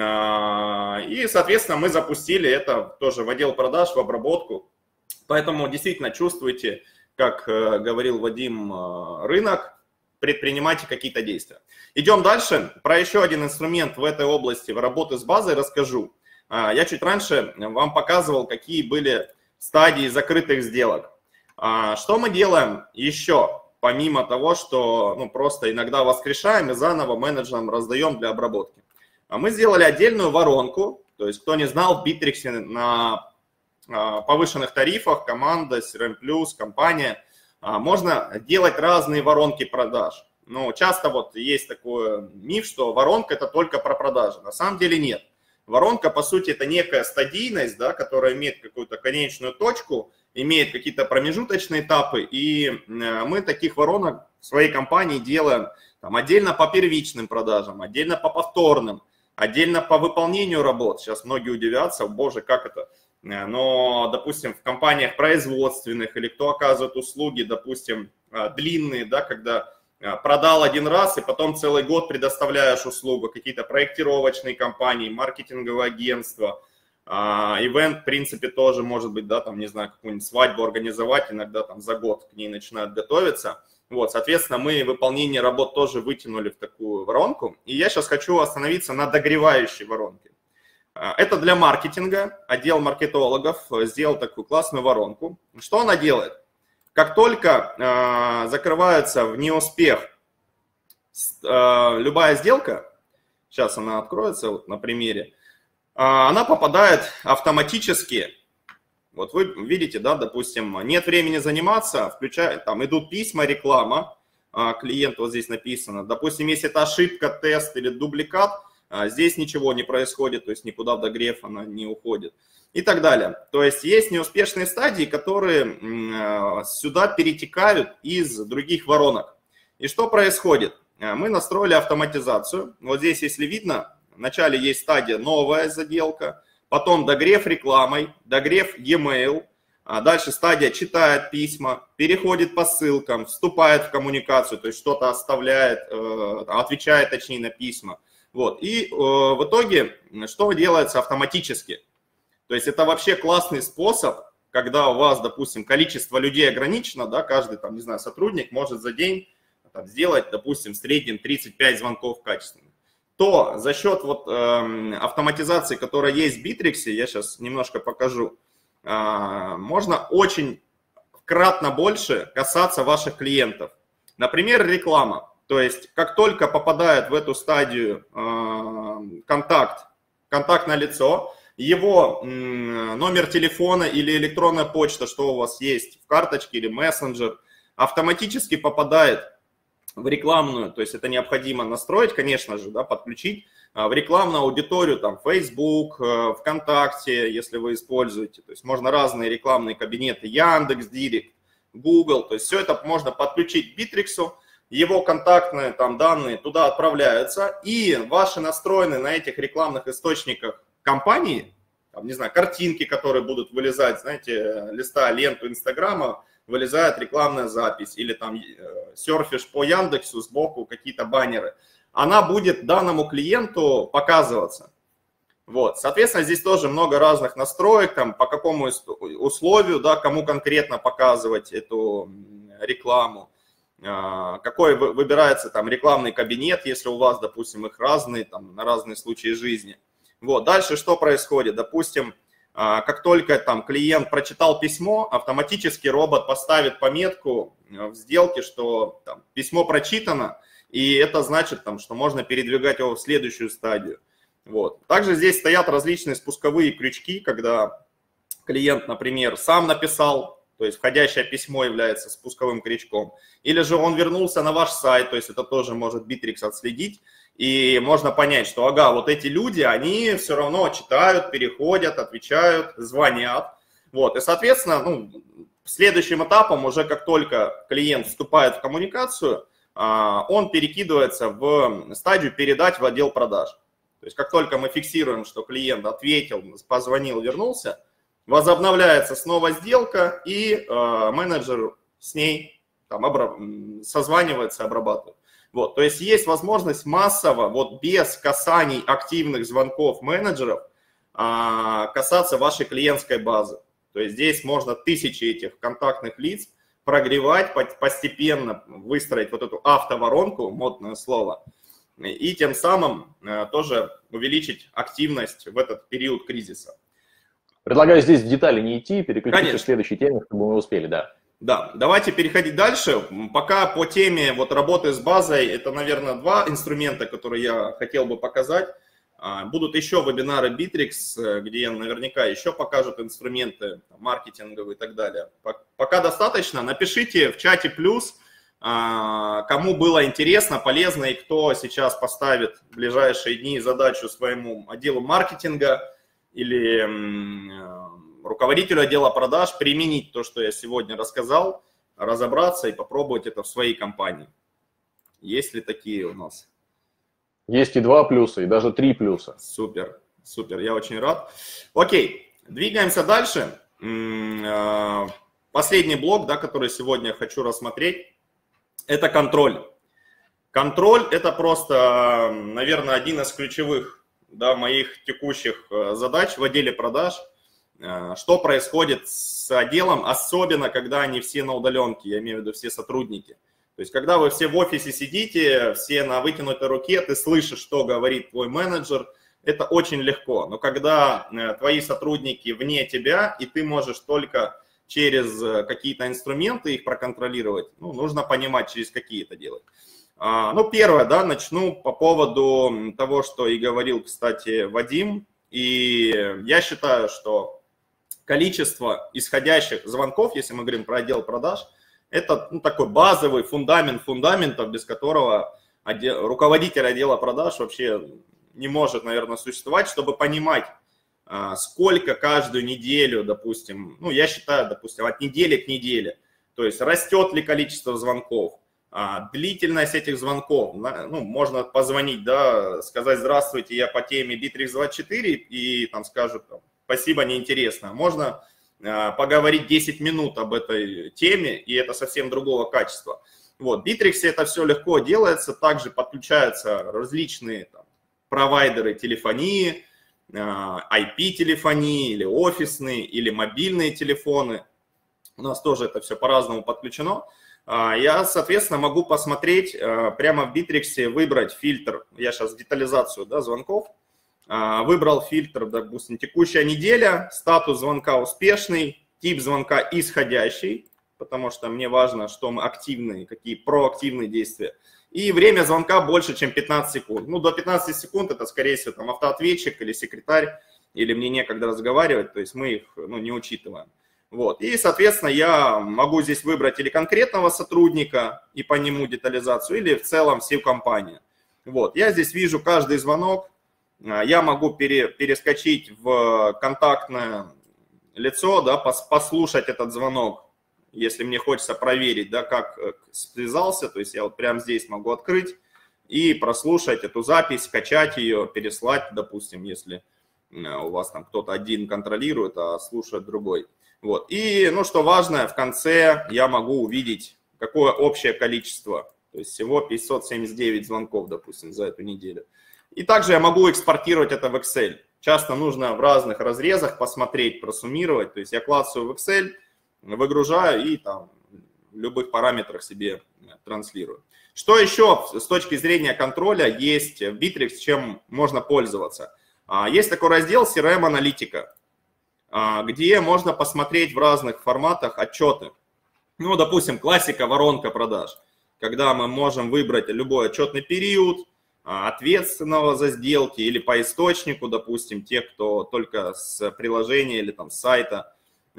И, соответственно, мы запустили это тоже в отдел продаж, в обработку. Поэтому действительно чувствуйте, как говорил Вадим, рынок, предпринимайте какие-то действия. Идем дальше. Про еще один инструмент в этой области работы с базой расскажу. Я чуть раньше вам показывал, какие были стадии закрытых сделок. Что мы делаем еще, помимо того, что просто иногда воскрешаем и заново менеджерам раздаем для обработки? Мы сделали отдельную воронку. То есть, кто не знал, в Bittrex на повышенных тарифах команда, CRM+, компания, можно делать разные воронки продаж. Но часто вот есть такой миф, что воронка это только про продажи. На самом деле нет. Воронка, по сути, это некая стадийность, да, которая имеет какую-то конечную точку, имеет какие-то промежуточные этапы. И мы таких воронок в своей компании делаем там, отдельно по первичным продажам, отдельно по повторным, отдельно по выполнению работ. Сейчас многие удивятся, боже, как это? Но, допустим, в компаниях производственных или кто оказывает услуги, допустим, длинные, да, когда продал один раз и потом целый год предоставляешь услугу, какие-то проектировочные компании, маркетинговые агентства, ивент, в принципе, тоже может быть, да, там, не знаю, какую-нибудь свадьбу организовать, иногда там за год к ней начинают готовиться. Вот, соответственно, мы выполнение работ тоже вытянули в такую воронку. И я сейчас хочу остановиться на догревающей воронке. Это для маркетинга. Отдел маркетологов сделал такую классную воронку. Что она делает? Как только закрывается в неуспех любая сделка, сейчас она откроется вот на примере, она попадает автоматически. Вот вы видите, да, допустим, нет времени заниматься, включая, там идут письма, реклама, клиент вот здесь написано. Допустим, если это ошибка, тест или дубликат, здесь ничего не происходит, то есть никуда в догрев она не уходит и так далее. То есть есть неуспешные стадии, которые сюда перетекают из других воронок. И что происходит? Мы настроили автоматизацию. Вот здесь, если видно, вначале есть стадия новая заделка, потом догрев рекламой, догрев e-mail, дальше стадия читает письма, переходит по ссылкам, вступает в коммуникацию, то есть что-то оставляет, отвечает точнее на письма. Вот. И в итоге что делается автоматически? То есть это вообще классный способ, когда у вас, допустим, количество людей ограничено, да, каждый, там, не знаю, сотрудник может за день там, сделать, допустим, в среднем 35 звонков качественных. То за счет вот, автоматизации, которая есть в Bittrex, я сейчас немножко покажу, можно очень кратно больше касаться ваших клиентов. Например, реклама. То есть, как только попадает в эту стадию контакт на лицо, его номер телефона или электронная почта, что у вас есть в карточке или мессенджер, автоматически попадает в рекламную, то есть это необходимо настроить, конечно же, да, подключить в рекламную аудиторию, там, Facebook, ВКонтакте, если вы используете. То есть можно разные рекламные кабинеты, Яндекс.Директ, Google, то есть все это можно подключить к Bittrex. Его контактные там данные туда отправляются, и ваши настроенные на этих рекламных источниках компании, там, не знаю, картинки, которые будут вылезать, знаете, листа ленту Инстаграма, вылезает рекламная запись, или там серфишь по Яндексу, сбоку какие-то баннеры, она будет данному клиенту показываться. Вот, соответственно, здесь тоже много разных настроек, там, по какому условию, да, кому конкретно показывать эту рекламу, какой выбирается там рекламный кабинет, если у вас, допустим, их разные, там, на разные случаи жизни. Вот, дальше что происходит? Допустим, как только там клиент прочитал письмо, автоматически робот поставит пометку в сделке, что там, письмо прочитано, и это значит, там, что можно передвигать его в следующую стадию. Вот. Также здесь стоят различные спусковые крючки, когда клиент, например, сам написал, то есть входящее письмо является спусковым крючком, или же он вернулся на ваш сайт, то есть это тоже может Bittrex отследить, и можно понять, что ага, вот эти люди, они все равно читают, переходят, отвечают, звонят. Вот. И, соответственно, ну, следующим этапом, уже как только клиент вступает в коммуникацию, он перекидывается в стадию передать в отдел продаж. То есть как только мы фиксируем, что клиент ответил, позвонил, вернулся, возобновляется снова сделка, и менеджер с ней там, созванивается, обрабатывает. Вот, то есть есть возможность массово, вот без касаний активных звонков менеджеров, касаться вашей клиентской базы. То есть здесь можно тысячи этих контактных лиц прогревать, постепенно выстроить вот эту автоворонку, модное слово, и тем самым тоже увеличить активность в этот период кризиса. Предлагаю здесь в детали не идти, переключиться к следующей теме, чтобы мы успели, да. Да, давайте переходить дальше. Пока по теме вот работы с базой, это, наверное, два инструмента, которые я хотел бы показать. Будут еще вебинары Bittrex, где наверняка еще покажут инструменты маркетинговые и так далее. Пока достаточно. Напишите в чате плюс, кому было интересно, полезно, и кто сейчас поставит в ближайшие дни задачу своему отделу маркетинга или руководителю отдела продаж применить то, что я сегодня рассказал, разобраться и попробовать это в своей компании. Есть ли такие у нас? Есть и 2 плюса, и даже 3 плюса. Супер, супер, я очень рад. Окей, двигаемся дальше. Последний блок, да, который сегодня хочу рассмотреть, это контроль. Контроль – это просто, наверное, один из ключевых, да, моих текущих задач в отделе продаж. Что происходит с отделом, особенно когда они все на удаленке, я имею в виду все сотрудники. То есть, когда вы все в офисе сидите, все на вытянутой руке, ты слышишь, что говорит твой менеджер, это очень легко. Но когда твои сотрудники вне тебя, и ты можешь только через какие-то инструменты их проконтролировать, ну, нужно понимать, через какие это делать. Ну, первое, да, начну по поводу того, что и говорил, кстати, Вадим. И я считаю, что количество исходящих звонков, если мы говорим про отдел продаж, это, ну, такой базовый фундамент фундаментов, без которого руководитель отдела продаж вообще не может, наверное, существовать, чтобы понимать, сколько каждую неделю, допустим, ну, я считаю, допустим, от недели к неделе, то есть растет ли количество звонков, длительность этих звонков, ну, можно позвонить, да, сказать: здравствуйте, я по теме Bittrex24, и там скажут: спасибо, неинтересно. Можно поговорить 10 минут об этой теме, и это совсем другого качества. Вот, в Bittrex это все легко делается, также подключаются различные там провайдеры телефонии, IP-телефонии, или офисные, или мобильные телефоны. У нас тоже это все по-разному подключено. Я, соответственно, могу посмотреть прямо в Bittrex, выбрать фильтр, я сейчас детализацию, да, звонков, выбрал фильтр, допустим, текущая неделя, статус звонка успешный, тип звонка исходящий, потому что мне важно, что мы активные, какие проактивные действия, и время звонка больше, чем 15 секунд. Ну, до 15 секунд это, скорее всего, там автоответчик или секретарь, или мне некогда разговаривать, то есть мы их, ну, не учитываем. Вот. И, соответственно, я могу здесь выбрать или конкретного сотрудника и по нему детализацию, или в целом всю компанию. Вот. Я здесь вижу каждый звонок, я могу перескочить в контактное лицо, да, послушать этот звонок, если мне хочется проверить, да, как связался, то есть я вот прямо здесь могу открыть и прослушать эту запись, скачать ее, переслать, допустим, если у вас там кто-то один контролирует, а слушает другой. Вот. И, ну, что важно, в конце я могу увидеть, какое общее количество. То есть всего 579 звонков, допустим, за эту неделю. И также я могу экспортировать это в Excel. Часто нужно в разных разрезах посмотреть, просуммировать. То есть я клацаю в Excel, выгружаю и там любых параметрах себе транслирую. Что еще с точки зрения контроля есть в Bittrex, чем можно пользоваться? Есть такой раздел CRM-аналитика, где можно посмотреть в разных форматах отчеты. Ну, допустим, классика воронка продаж, когда мы можем выбрать любой отчетный период, ответственного за сделки или по источнику, допустим, тех, кто только с приложения или там с сайта,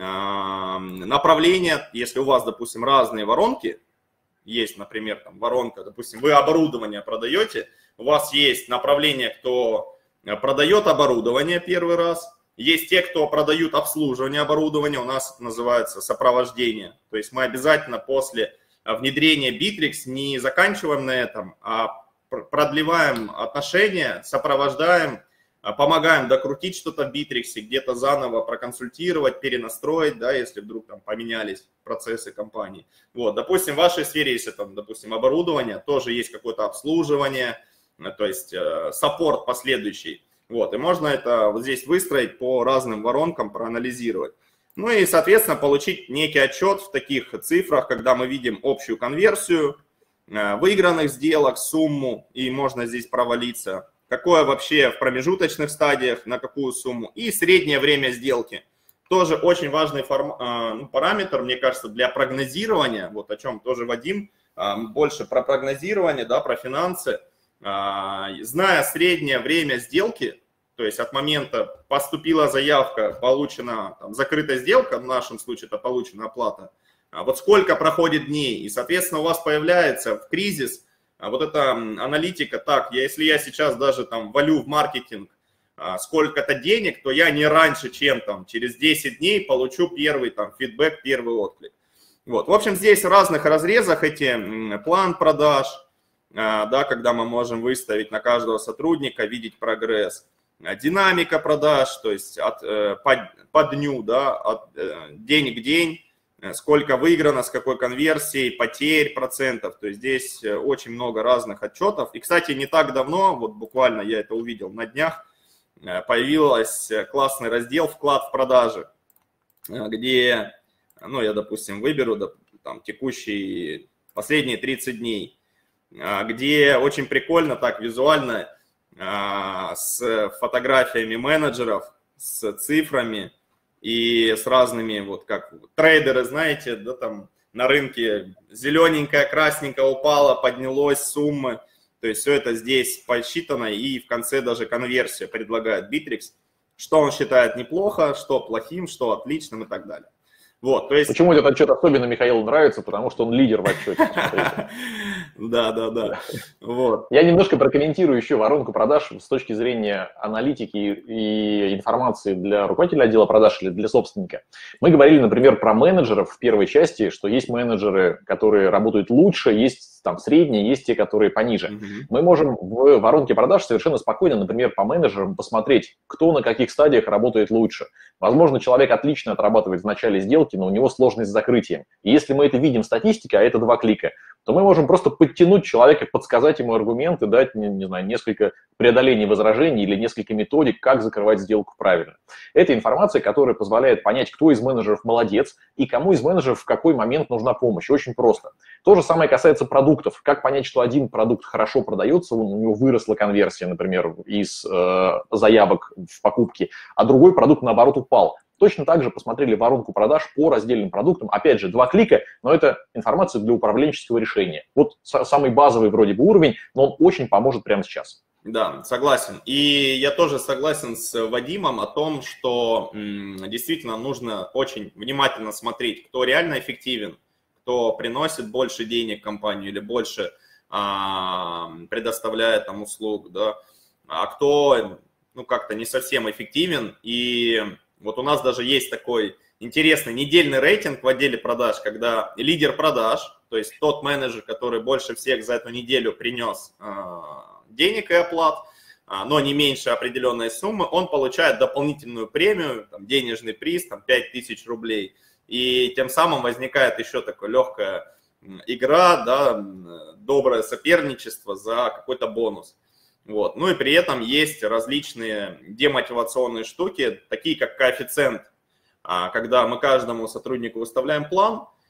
направление, если у вас, допустим, разные воронки, есть, например, там воронка, допустим, вы оборудование продаете, у вас есть направление, кто продает оборудование первый раз, есть те, кто продают обслуживание оборудования, у нас это называется сопровождение, то есть мы обязательно после внедрения Bittrex не заканчиваем на этом, а продлеваем отношения, сопровождаем, помогаем докрутить что-то в Bittrex, где-то заново проконсультировать, перенастроить, да, если вдруг там поменялись процессы компании. Вот, допустим, в вашей сфере, если там, допустим, оборудование, тоже есть какое-то обслуживание, то есть саппорт последующий. Вот, и можно это вот здесь выстроить по разным воронкам, проанализировать. Ну и, соответственно, получить некий отчет в таких цифрах, когда мы видим общую конверсию, выигранных сделок, сумму, и можно здесь провалиться. Какое вообще в промежуточных стадиях, на какую сумму, и среднее время сделки. Тоже очень важный параметр, мне кажется, для прогнозирования, вот о чем тоже Вадим, больше про прогнозирование, да, про финансы. Зная среднее время сделки, то есть от момента поступила заявка, получена там, закрытая сделка, в нашем случае это получена оплата, вот сколько проходит дней, и, соответственно, у вас появляется в кризис вот эта аналитика, так, если я сейчас даже там валю в маркетинг сколько-то денег, то я не раньше, чем там через 10 дней получу первый там фидбэк, первый отклик. Вот, в общем, здесь в разных разрезах эти план продаж, да, когда мы можем выставить на каждого сотрудника, видеть прогресс, динамика продаж, то есть по дню, да, от день к день, сколько выиграно, с какой конверсией, потерь процентов. То есть здесь очень много разных отчетов. И, кстати, не так давно, вот буквально я это увидел на днях, появился классный раздел «Вклад в продажи», где, ну, я, допустим, выберу там, текущие последние 30 дней, где очень прикольно, так визуально, с фотографиями менеджеров, с цифрами и с разными, вот как трейдеры, знаете, да, там на рынке зелененькое, красненькое упало, поднялось суммы. То есть все это здесь посчитано, и в конце даже конверсия предлагает Bittrex, что он считает неплохо, что плохим, что отличным и так далее. Вот, то есть... Почему этот отчет особенно Михаилу нравится? Потому что он лидер в отчете. Да. Вот. Я немножко прокомментирую еще воронку продаж с точки зрения аналитики и информации для руководителя отдела продаж или для собственника. Мы говорили, например, про менеджеров в первой части, что есть менеджеры, которые работают лучше, есть там средние, есть те, которые пониже. Мы можем в воронке продаж совершенно спокойно, например, по менеджерам посмотреть, кто на каких стадиях работает лучше. Возможно, человек отлично отрабатывает в начале сделки, но у него сложность с закрытием. И если мы это видим в статистике, а это 2 клика, то мы можем просто подтянуть человека, подсказать ему аргументы, дать, не знаю, несколько преодолений возражений или несколько методик, как закрывать сделку правильно. Это информация, которая позволяет понять, кто из менеджеров молодец и кому из менеджеров в какой момент нужна помощь. Очень просто. То же самое касается продуктов. Как понять, что один продукт хорошо продается, у него выросла конверсия, например, из заявок в покупке, а другой продукт, наоборот, упал. Точно так же посмотрели воронку продаж по раздельным продуктам. Опять же, 2 клика, но это информация для управленческого решения. Вот самый базовый вроде бы уровень, но он очень поможет прямо сейчас. Да, согласен. И я тоже согласен с Вадимом о том, что действительно нужно очень внимательно смотреть, кто реально эффективен, кто приносит больше денег компании или больше предоставляет там услуг, да, а кто, ну, как-то не совсем эффективен. И вот у нас даже есть такой интересный недельный рейтинг в отделе продаж, когда лидер продаж, то есть тот менеджер, который больше всех за эту неделю принес денег и оплат, но не меньше определенной суммы, он получает дополнительную премию, там, денежный приз, там, 5000 рублей. И тем самым возникает еще такая легкая игра, да, доброе соперничество за какой-то бонус. Вот. Ну и при этом есть различные демотивационные штуки, такие как коэффициент, когда мы каждому сотруднику выставляем план,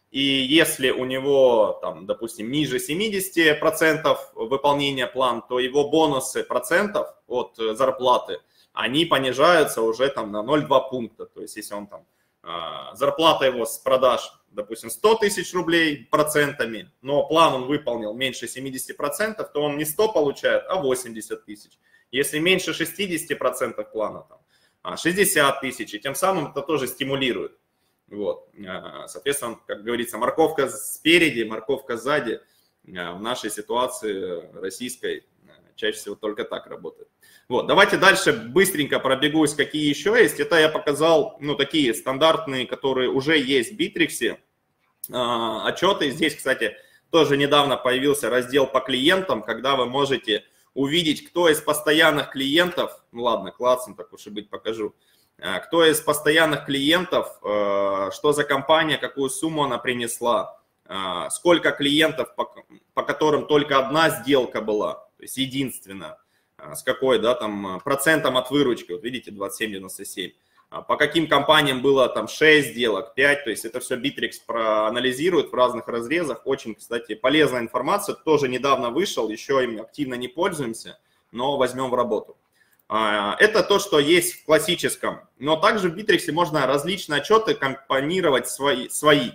И если у него, там, допустим, ниже 70% выполнения плана, то его бонусы процентов от зарплаты, они понижаются уже там на 0,2 пункта. То есть если он там, зарплата его с продаж, допустим, 100 тысяч рублей процентами, но план он выполнил меньше 70%, то он не 100 получает, а 80 тысяч. Если меньше 60% плана, там, 60 тысяч, и тем самым это тоже стимулирует. Вот. Соответственно, как говорится, морковка спереди, морковка сзади в нашей ситуации российской чаще всего только так работает. Вот. Давайте дальше быстренько пробегусь, какие еще есть. Это я показал, ну, такие стандартные, которые уже есть в Битриксе, отчеты. Здесь, кстати, тоже недавно появился раздел по клиентам, когда вы можете увидеть, кто из постоянных клиентов, ну ладно, классом так уж и быть покажу, кто из постоянных клиентов, что за компания, какую сумму она принесла, сколько клиентов, по которым только одна сделка была, то есть единственная, с какой, да, там, процентом от выручки, вот видите, 27,97. По каким компаниям было там 6 сделок, 5, то есть это все Bittrex проанализирует в разных разрезах. Очень, кстати, полезная информация, тоже недавно вышел, еще им активно не пользуемся, но возьмем в работу. Это то, что есть в классическом, но также в Bittrex можно различные отчеты компонировать свои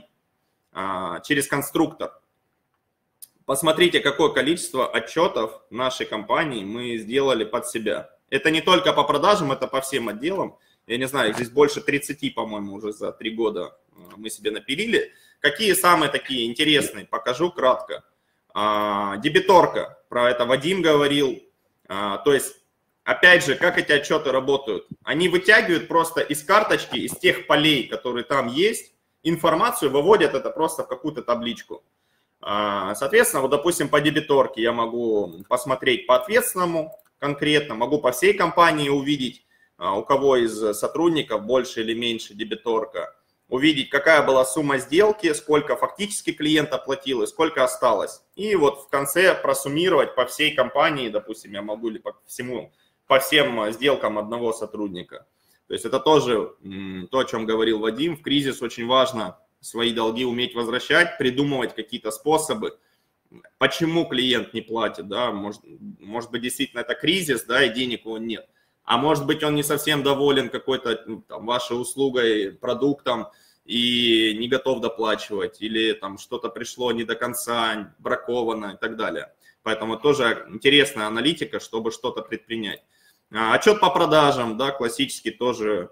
через конструктор. Посмотрите, какое количество отчетов нашей компании мы сделали под себя. Это не только по продажам, это по всем отделам. Я не знаю, здесь больше 30, по-моему, уже за 3 года мы себе напилили. Какие самые такие интересные? Покажу кратко. Дебиторка, про это Вадим говорил. То есть, опять же, как эти отчеты работают? Они вытягивают просто из карточки, из тех полей, которые там есть, информацию, выводят это просто в какую-то табличку. Соответственно, вот, допустим, по дебиторке я могу посмотреть по ответственному конкретно, могу по всей компании увидеть, у кого из сотрудников больше или меньше дебиторка, увидеть, какая была сумма сделки, сколько фактически клиент оплатил и сколько осталось. И вот в конце просуммировать по всей компании, допустим, я могу или по всем сделкам одного сотрудника. То есть это тоже то, о чем говорил Вадим. В кризис очень важно свои долги уметь возвращать, придумывать какие-то способы, почему клиент не платит, да, может быть, действительно это кризис, да, и денег у него нет, а может быть, он не совсем доволен какой-то там вашей услугой, продуктом и не готов доплачивать, или там что-то пришло не до конца, браковано и так далее. Поэтому тоже интересная аналитика, чтобы что-то предпринять. Отчет по продажам, да, классический тоже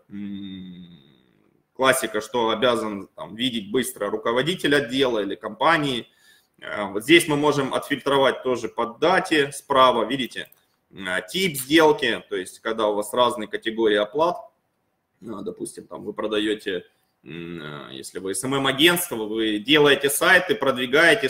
классика, что обязан там видеть быстро руководитель отдела или компании. Вот здесь мы можем отфильтровать тоже по дате справа, видите, тип сделки, то есть когда у вас разные категории оплат, допустим, там вы продаете, если вы SMM-агентство, вы делаете сайты, продвигаете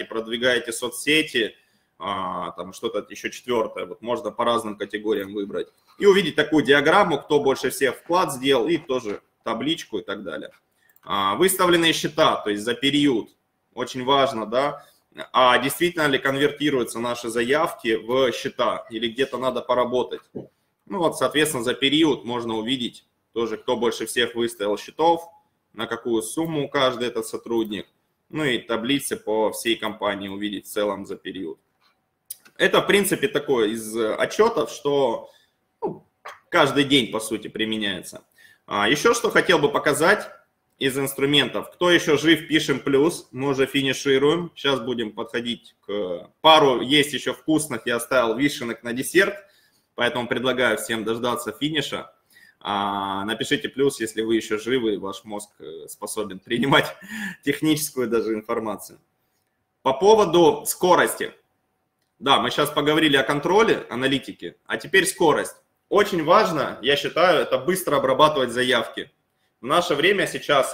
соцсети, там что-то еще четвертое, вот можно по разным категориям выбрать и увидеть такую диаграмму, кто больше всех вклад сделал, и тоже табличку и так далее. Выставленные счета, то есть за период, очень важно, да, а действительно ли конвертируются наши заявки в счета или где-то надо поработать. Ну вот, соответственно, за период можно увидеть тоже, кто больше всех выставил счетов, на какую сумму каждый этот сотрудник, ну и таблицы по всей компании увидеть в целом за период. Это, в принципе, такое из отчетов, что каждый день, по сути, применяется. Еще что хотел бы показать из инструментов. Кто еще жив, пишем плюс. Мы уже финишируем. Сейчас будем подходить к пару. Есть еще вкусных. Я оставил вишенок на десерт. Поэтому предлагаю всем дождаться финиша. Напишите плюс, если вы еще живы и ваш мозг способен принимать техническую даже информацию. По поводу скорости. Да, мы сейчас поговорили о контроле, аналитике, а теперь скорость. Очень важно, я считаю, это быстро обрабатывать заявки. В наше время сейчас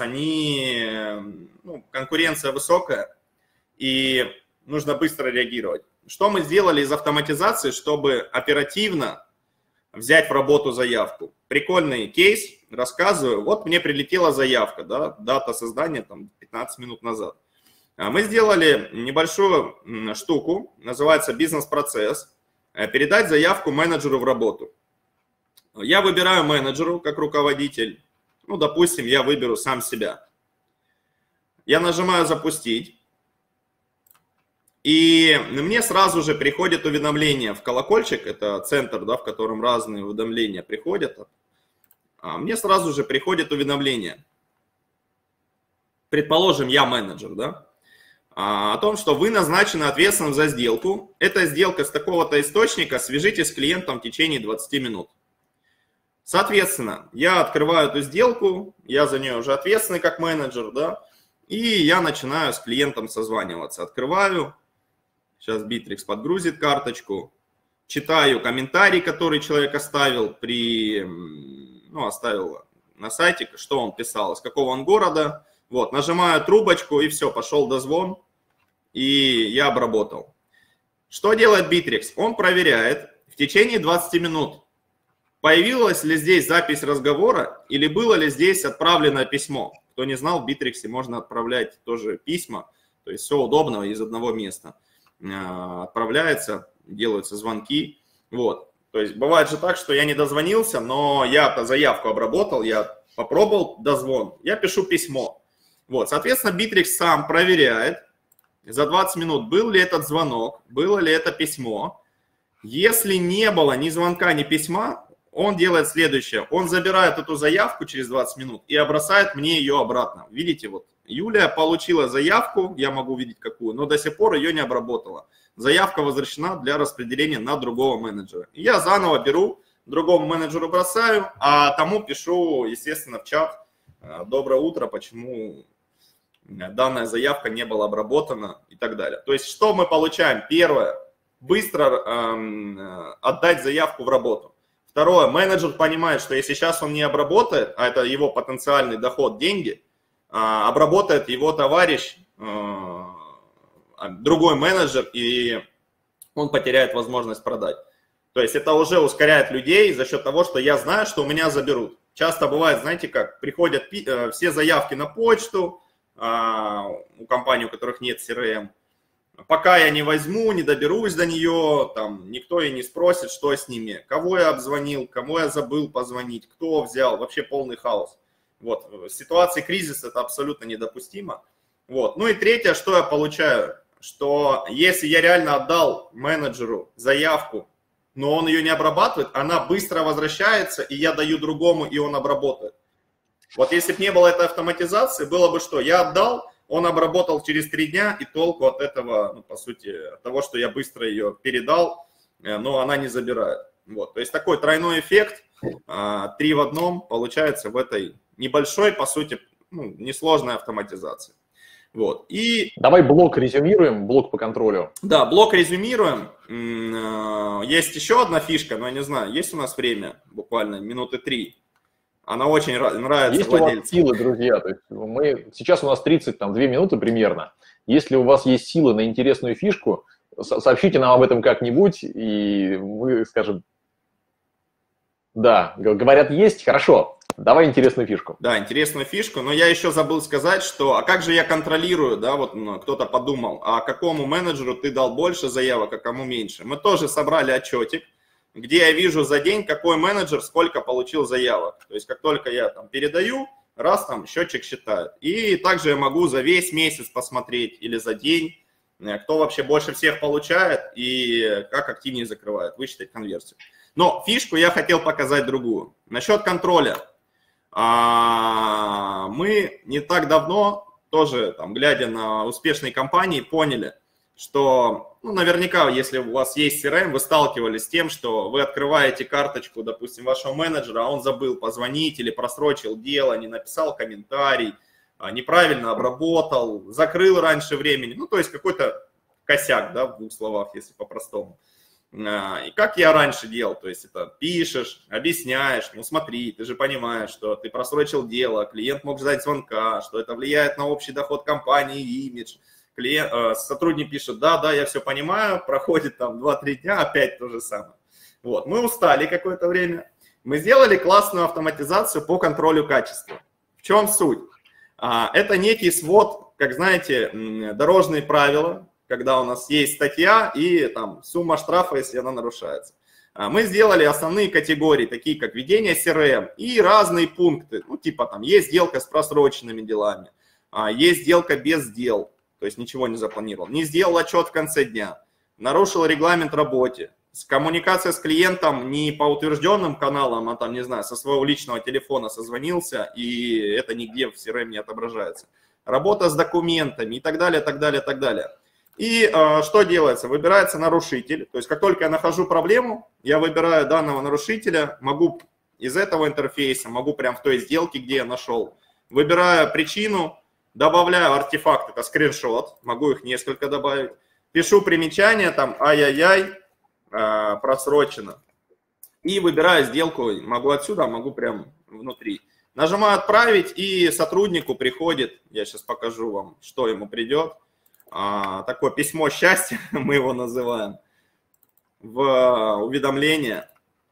конкуренция высокая, и нужно быстро реагировать. Что мы сделали из автоматизации, чтобы оперативно взять в работу заявку? Прикольный кейс, рассказываю. Вот мне прилетела заявка, да, дата создания там 15 минут назад. Мы сделали небольшую штуку, называется бизнес-процесс, передать заявку менеджеру в работу. Я выбираю менеджеру как руководитель, ну, допустим, я выберу сам себя. я нажимаю «Запустить». И мне сразу же приходит уведомление в колокольчик, это центр, да, в котором разные уведомления приходят. Мне сразу же приходит уведомление. Предположим, я менеджер, да, о том, что вы назначены ответственным за сделку. Эта сделка с такого-то источника, свяжитесь с клиентом в течение 20 минут. Соответственно, я открываю эту сделку, я за нее уже ответственный как менеджер, да, и я начинаю с клиентом созваниваться. Открываю. Сейчас Bittrex подгрузит карточку, читаю комментарий, который человек оставил оставил на сайте, что он писал, из какого он города. Вот, нажимаю трубочку и все, пошел дозвон, и я обработал. Что делает Bittrex? Он проверяет в течение 20 минут, появилась ли здесь запись разговора или было ли здесь отправленное письмо. Кто не знал, в Bittrex можно отправлять тоже письма, то есть все удобно из одного места. Отправляется, делаются звонки, вот. То есть бывает же так, что я не дозвонился, но я заявку обработал, я попробовал дозвон, я пишу письмо. Вот, соответственно, Bittrex сам проверяет за 20 минут, был ли этот звонок, было ли это письмо. Если не было ни звонка, ни письма, он делает следующее. Он забирает эту заявку через 20 минут и бросает мне ее обратно. Видите, вот Юлия получила заявку, я могу видеть какую, но до сих пор ее не обработала. Заявка возвращена для распределения на другого менеджера. И я заново беру, другому менеджеру бросаю, а тому пишу, естественно, в чат: доброе утро, почему данная заявка не была обработана и так далее. То есть что мы получаем? Первое, быстро отдать заявку в работу. Второе, менеджер понимает, что если сейчас он не обработает, а это его потенциальный доход, деньги, обработает его товарищ, другой менеджер, и он потеряет возможность продать. То есть это уже ускоряет людей за счет того, что я знаю, что у меня заберут. Часто бывает, знаете как, приходят все заявки на почту у компаний, у которых нет CRM. Пока я не возьму, не доберусь до нее, там никто и не спросит, что с ними, кого я обзвонил, кому я забыл позвонить, кто взял, вообще полный хаос. Вот. В ситуации кризиса это абсолютно недопустимо. Вот. Ну и третье, что я получаю, что если я реально отдал менеджеру заявку, но он ее не обрабатывает, она быстро возвращается, и я даю другому, и он обработает. Вот если бы не было этой автоматизации, было бы что? Я отдал, он обработал через 3 дня, и толку от этого, ну, по сути, от того, что я быстро ее передал, но она не забирает. Вот. То есть такой тройной эффект, 3 в одном, получается в этой небольшой, по сути, ну, несложной автоматизации. Вот. И... Давай блок резюмируем, блок по контролю. Да, блок резюмируем. Есть еще одна фишка, но я не знаю, есть у нас время, буквально минуты 3. Она очень нравится Есть владельцам. у вас силы, друзья, то есть сейчас у нас 32 минуты примерно. Если у вас есть силы на интересную фишку, сообщите нам об этом как-нибудь, и мы скажем, да, говорят, есть, хорошо, давай интересную фишку. Да, интересную фишку, но я еще забыл сказать, что, а как же я контролирую, да, вот кто-то подумал, а какому менеджеру ты дал больше заявок, а кому меньше. Мы тоже собрали отчетик, где я вижу за день, какой менеджер сколько получил заявок. То есть, как только я там передаю, раз там счетчик считает. И также я могу за весь месяц посмотреть или за день, кто вообще больше всех получает и как активнее закрывает, высчитать конверсию. Но фишку я хотел показать другую. Насчет контроля. Мы не так давно, тоже там, глядя на успешные компании, поняли, что, ну, наверняка, если у вас есть CRM, вы сталкивались с тем, что вы открываете карточку, допустим, вашего менеджера, а он забыл позвонить или просрочил дело, не написал комментарий, неправильно обработал, закрыл раньше времени. Ну, то есть какой-то косяк, да, в 2 словах, если по-простому. И как я раньше делал, то есть это пишешь, объясняешь, ну смотри, ты же понимаешь, что ты просрочил дело, клиент мог ждать звонка, что это влияет на общий доход компании и имидж. Сотрудник пишет, да, я все понимаю, проходит там 2-3 дня, опять то же самое. Вот, мы устали какое-то время, мы сделали классную автоматизацию по контролю качества. В чем суть? Это некий свод, как знаете, дорожные правила, когда у нас есть статья и там сумма штрафа, если она нарушается. Мы сделали основные категории, такие как ведение CRM и разные пункты, ну типа там есть сделка с просроченными делами, Есть сделка без дел, то есть ничего не запланировал. Не сделал отчет в конце дня, нарушил регламент работы. Коммуникация с клиентом не по утвержденным каналам, а там, не знаю, со своего личного телефона созвонился, и это нигде в CRM не отображается. Работа с документами и так далее, так далее, так далее. И что делается? Выбирается нарушитель. То есть как только я нахожу проблему, я выбираю данного нарушителя, могу из этого интерфейса, могу прям в той сделке, где я нашел. Выбираю причину, добавляю артефакт, это скриншот, могу их несколько добавить. Пишу примечание, там, ай-яй-яй, просрочено. И выбираю сделку, могу отсюда, могу прям внутри. Нажимаю «Отправить», и сотруднику приходит, я сейчас покажу вам, что ему придет, такое письмо счастья, мы его называем, в уведомление.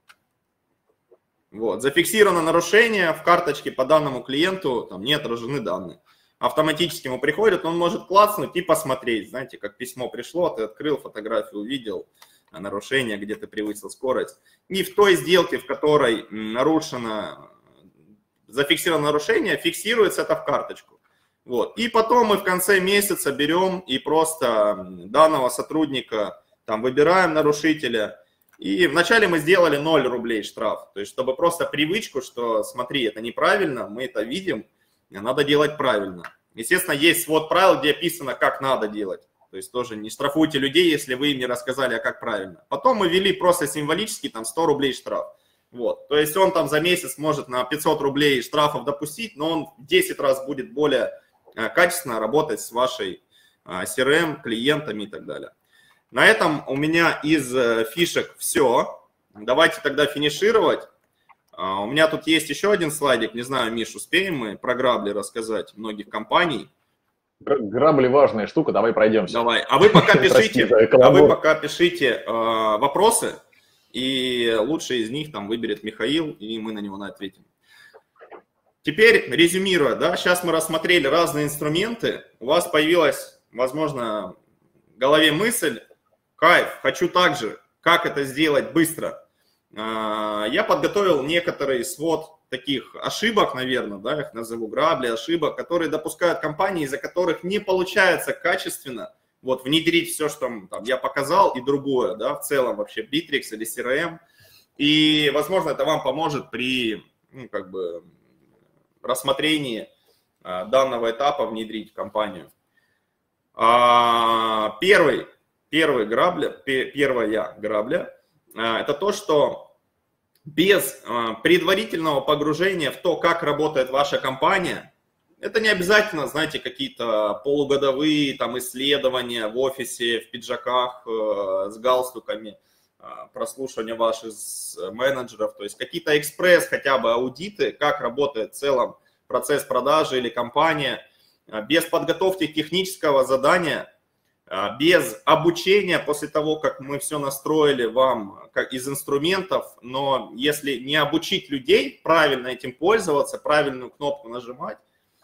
Вот. Зафиксировано нарушение, в карточке по данному клиенту там не отражены данные. Автоматически ему приходит, он может клацнуть и посмотреть, знаете, как письмо пришло, ты открыл фотографию, увидел нарушение, где ты превысил скорость. И в той сделке, в которой зафиксировано нарушение, фиксируется это в карточку. Вот. И потом мы в конце месяца берем и просто данного сотрудника там выбираем нарушителя. И вначале мы сделали 0 рублей штраф. То есть, чтобы просто привычку, что смотри, это неправильно, мы это видим, надо делать правильно. Естественно, есть свод правил, где описано, как надо делать. То есть тоже не штрафуйте людей, если вы им не рассказали, а как правильно. Потом мы ввели просто символически там 100 рублей штраф. Вот. То есть он там за месяц может на 500 рублей штрафов допустить, но он в 10 раз будет более качественно работать с вашей CRM, клиентами и так далее. На этом у меня из фишек все. Давайте тогда финишировать. У меня тут есть еще один слайдик. Не знаю, Миш, успеем мы про грабли рассказать многих компаний? Грабли важная штука, давай пройдемся. Давай. А вы пока пишите вопросы, и лучший из них там выберет Михаил, и мы на него ответим. Теперь, резюмируя, да, сейчас мы рассмотрели разные инструменты. У вас появилась, возможно, в голове мысль, кайф, хочу так же, как это сделать быстро. Я подготовил некоторый свод таких ошибок, наверное, да, их назову грабли, ошибок, которые допускают компании, из-за которых не получается качественно вот, внедрить все, что там, я показал, и другое, да, в целом вообще Bittrex или CRM. И, возможно, это вам поможет при рассмотрении данного этапа внедрить в компанию. Первая грабля – это то, что без предварительного погружения в то, как работает ваша компания, это не обязательно, знаете, какие-то полугодовые там исследования в офисе, в пиджаках, с галстуками, прослушивание ваших менеджеров, то есть какие-то экспресс, хотя бы аудиты, как работает в целом процесс продажи или компания, без подготовки технического задания, без обучения после того, как мы все настроили вам как из инструментов, но если не обучить людей правильно этим пользоваться, правильную кнопку нажимать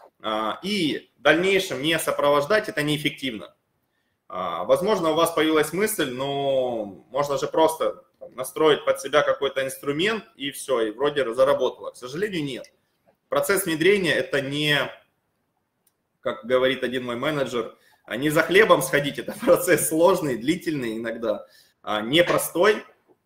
и в дальнейшем не сопровождать, это неэффективно. Возможно, у вас появилась мысль, но можно же просто настроить под себя какой-то инструмент и все, и вроде заработало. К сожалению, нет. Процесс внедрения – это не, как говорит один мой менеджер, не за хлебом сходить, это процесс сложный, длительный иногда, непростой.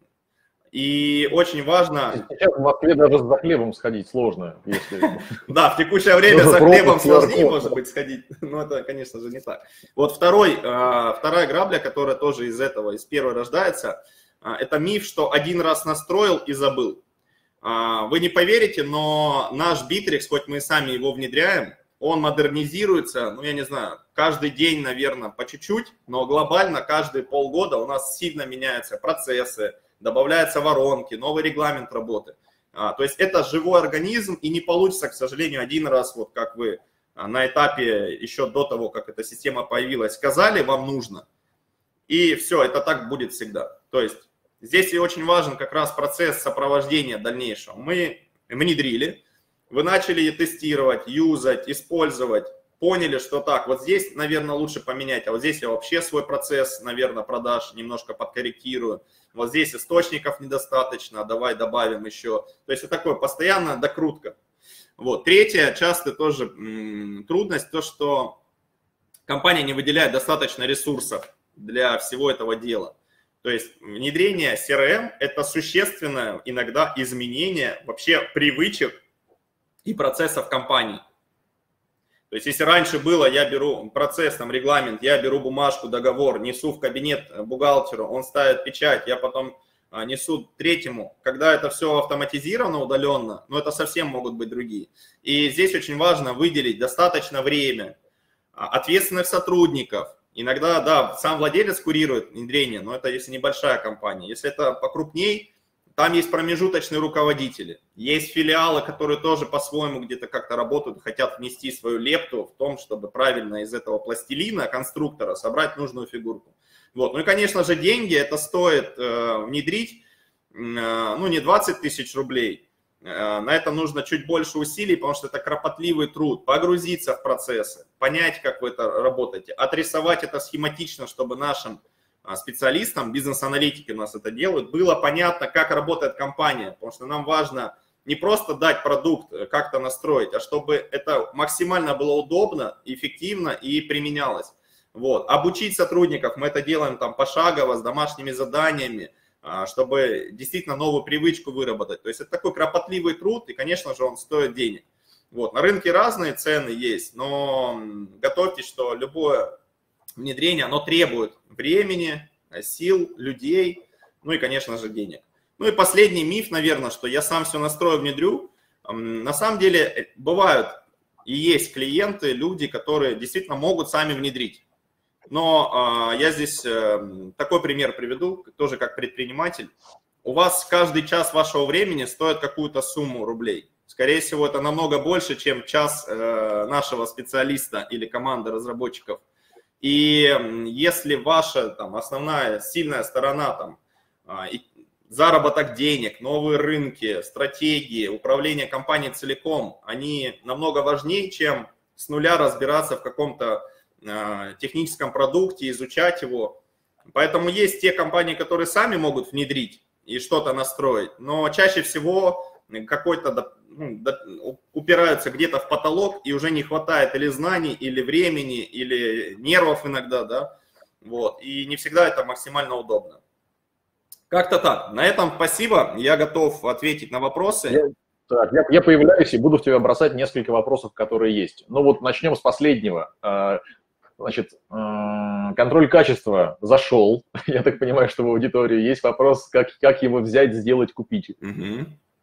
И очень важно... Сейчас в Москве даже за хлебом сходить сложно. Если... Да, в текущее время за хлебом сложнее, может быть, сходить, но это, конечно же, не так. Вот вторая грабля, которая тоже из первой рождается, это миф, что один раз настроил и забыл. Вы не поверите, но наш Bittrex, хоть мы и сами его внедряем, он модернизируется, я не знаю, каждый день, наверное, по чуть-чуть, но глобально каждые полгода у нас сильно меняются процессы, добавляются воронки, новый регламент работы. То есть это живой организм, и не получится, к сожалению, один раз, вот как вы на этапе еще до того, как эта система появилась, сказали, вам нужно. И все, это так будет всегда. То есть здесь и очень важен как раз процесс сопровождения дальнейшего. Мы внедрили, вы начали тестировать, юзать, использовать, поняли, что так, вот здесь, наверное, лучше поменять, а вот здесь я вообще свой процесс, наверное, продаж немножко подкорректирую, вот здесь источников недостаточно, давай добавим еще. То есть это такое постоянная докрутка. Вот. Третья, часто тоже трудность, то, что компания не выделяет достаточно ресурсов для всего этого дела. То есть внедрение CRM – это существенное иногда изменение вообще привычек и процессов компании. То есть если раньше было, я беру процесс, там, регламент, я беру бумажку, договор, несу в кабинет бухгалтеру, он ставит печать, я потом несу третьему, когда это все автоматизировано, удаленно, но это совсем могут быть другие. И здесь очень важно выделить достаточно время, ответственных сотрудников. Иногда, да, сам владелец курирует внедрение, но это если небольшая компания. Если это покрупней, там есть промежуточные руководители, есть филиалы, которые тоже по-своему где-то как-то работают, хотят внести свою лепту в том, чтобы правильно из этого пластилина, конструктора, собрать нужную фигурку. Вот. Ну и, конечно же, деньги это стоит внедрить, ну, не 20 тысяч рублей, на это нужно чуть больше усилий, потому что это кропотливый труд, погрузиться в процессы, понять, как вы это работаете, отрисовать это схематично, чтобы нашим специалистам, бизнес-аналитики у нас это делают, было понятно, как работает компания, потому что нам важно не просто дать продукт, как-то настроить, а чтобы это максимально было удобно, эффективно и применялось. Вот. Обучить сотрудников, мы это делаем там пошагово, с домашними заданиями, чтобы действительно новую привычку выработать. То есть это такой кропотливый труд, и, конечно же, он стоит денег. Вот. На рынке разные цены есть, но готовьтесь, что любое внедрение, оно требует времени, сил, людей, ну и, конечно же, денег. Ну и последний миф, наверное, что я сам все настрою, внедрю. На самом деле бывают и есть клиенты, люди, которые действительно могут сами внедрить. Но я здесь такой пример приведу, тоже как предприниматель. У вас каждый час вашего времени стоит какую-то сумму рублей. Скорее всего, это намного больше, чем час нашего специалиста или команды разработчиков. И если ваша там, основная сильная сторона, там, заработок денег, новые рынки, стратегии, управление компанией целиком, они намного важнее, чем с нуля разбираться в каком-то техническом продукте, изучать его. Поэтому есть те компании, которые сами могут внедрить и что-то настроить, но чаще всего какой-то упираются где-то в потолок и уже не хватает или знаний, или времени, или нервов иногда, да, вот, и не всегда это максимально удобно. Как-то так. На этом спасибо, я готов ответить на вопросы. Я появляюсь и буду в тебя бросать несколько вопросов, которые есть. Ну вот начнем с последнего. Значит, контроль качества зашел. Я так понимаю, что в аудитории есть вопрос, как его взять, сделать, купить. Угу.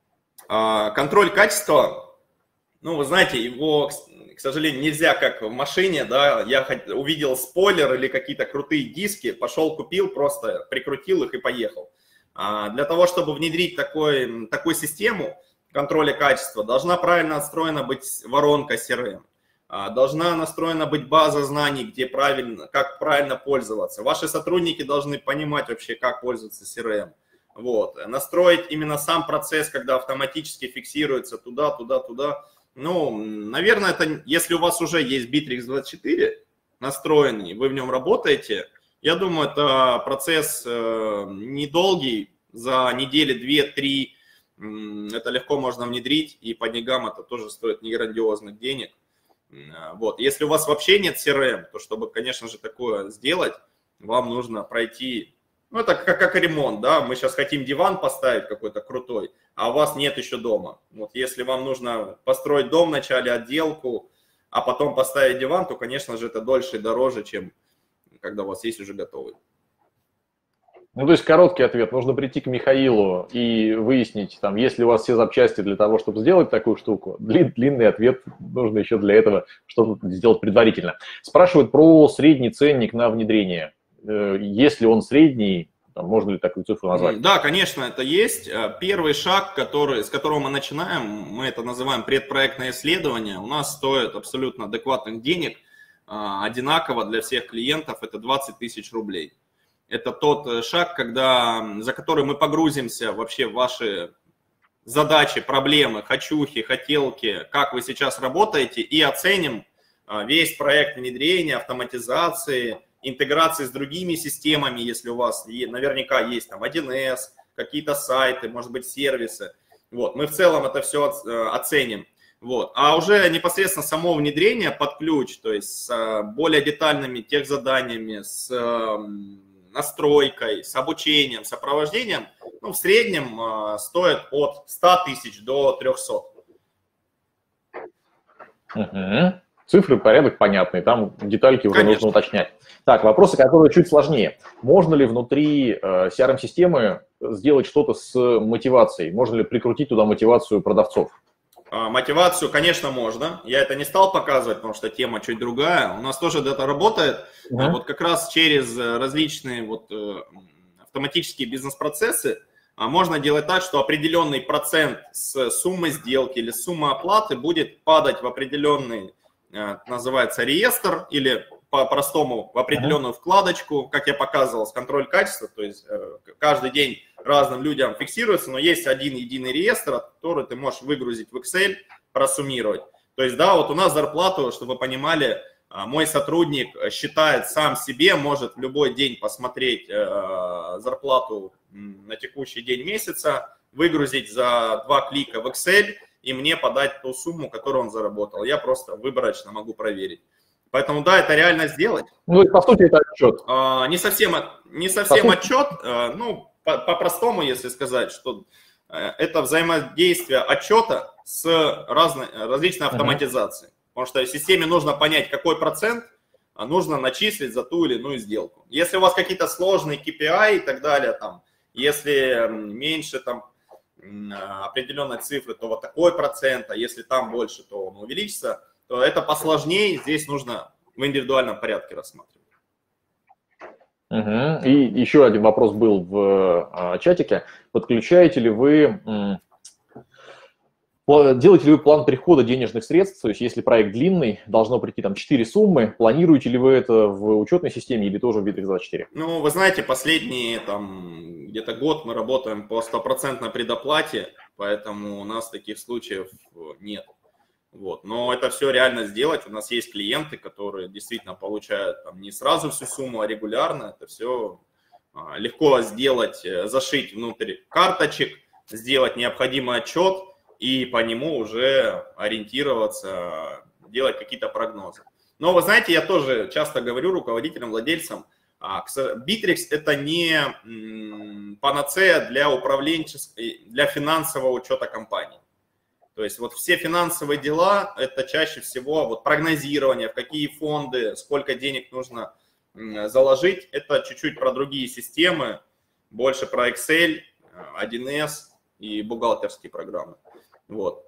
Контроль качества, ну, вы знаете, его, к сожалению, нельзя как в машине, да, я увидел спойлер или какие-то крутые диски, пошел, купил, просто прикрутил их и поехал. Для того, чтобы внедрить такую систему контроля качества, должна правильно отстроена быть воронка CRM. Должна настроена быть база знаний, где как правильно пользоваться. Ваши сотрудники должны понимать вообще, как пользоваться CRM. Вот. Настроить именно сам процесс, когда автоматически фиксируется туда. Ну, наверное, это если у вас уже есть Bittrex 24 настроенный, вы в нем работаете, я думаю, это процесс недолгий, за недели 2-3 это легко можно внедрить, и по деньгам это тоже стоит не грандиозных денег. Вот. Если у вас вообще нет CRM, то чтобы, конечно же, такое сделать, вам нужно пройти, ну это как ремонт, да, мы сейчас хотим диван поставить какой-то крутой, а у вас нет еще дома. Вот если вам нужно построить дом вначале, отделку, а потом поставить диван, то, конечно же, это дольше и дороже, чем когда у вас есть уже готовый. Ну, то есть короткий ответ. Нужно прийти к Михаилу и выяснить, там, есть ли у вас все запчасти для того, чтобы сделать такую штуку. Длинный ответ. Нужно еще для этого что-то сделать предварительно. Спрашивают про средний ценник на внедрение. Если он средний, там, можно ли такую цифру назвать? Да, конечно, это есть. Первый шаг, с которого мы начинаем, мы это называем предпроектное исследование, у нас стоит абсолютно адекватных денег, одинаково для всех клиентов, это 20 тысяч рублей. Это тот шаг, за который мы погрузимся вообще в ваши задачи, проблемы, хочухи, хотелки, как вы сейчас работаете, и оценим весь проект внедрения, автоматизации, интеграции с другими системами, если у вас наверняка есть там 1С, какие-то сайты, может быть, сервисы. Вот. Мы в целом это все оценим. Вот. А уже непосредственно само внедрение под ключ, то есть с более детальными техзаданиями, с настройкой, с обучением, сопровождением, ну, в среднем стоит от 100 тысяч до 300. Угу. Цифры, порядок понятный, там детальки уже Конечно. нужно уточнять. Так, вопросы, которые чуть сложнее. Можно ли внутри CRM-системы сделать что-то с мотивацией? Можно ли прикрутить туда мотивацию продавцов? Мотивацию, конечно, можно. Я это не стал показывать, потому что тема чуть другая. У нас тоже это работает. Вот как раз через различные вот автоматические бизнес-процессы можно делать так, что определенный процент с суммы сделки или суммы оплаты будет падать в определенный, называется, реестр, или по-простому в определенную вкладочку, как я показывал, с контроль качества. То есть каждый день разным людям фиксируется, но есть один единый реестр, который ты можешь выгрузить в Excel, просуммировать. То есть, да, вот у нас зарплату, чтобы вы понимали, мой сотрудник считает сам себе, может в любой день посмотреть зарплату на текущий день месяца, выгрузить за 2 клика в Excel и мне подать ту сумму, которую он заработал. Я просто выборочно могу проверить. Поэтому, да, это реально сделать. Ну, по сути, это отчет. Не совсем отчет, ну, по-простому, если сказать, что это взаимодействие отчета с различной автоматизацией. Потому что системе нужно понять, какой процент нужно начислить за ту или иную сделку. Если у вас какие-то сложные KPI и так далее, там, если меньше там, определенной цифры, то вот такой процент, а если там больше, то он увеличится, то это посложнее, здесь нужно в индивидуальном порядке рассматривать. И еще один вопрос был в чатике. Подключаете ли вы, делаете ли вы план прихода денежных средств? То есть если проект длинный, должно прийти там 4 суммы, планируете ли вы это в учетной системе или тоже в Bittrex24? Ну, вы знаете, последние там где-то год мы работаем по 100% предоплате, поэтому у нас таких случаев нет. Вот. Но это все реально сделать. У нас есть клиенты, которые действительно получают там, не сразу всю сумму, а регулярно. Это все легко сделать, зашить внутрь карточек, сделать необходимый отчет и по нему уже ориентироваться, делать какие-то прогнозы. Но вы знаете, я тоже часто говорю руководителям, владельцам, Bittrex это не панацея для для финансового учета компании. То есть вот все финансовые дела, это чаще всего вот прогнозирование, в какие фонды, сколько денег нужно заложить. Это чуть-чуть про другие системы, больше про Excel, 1С и бухгалтерские программы. Вот.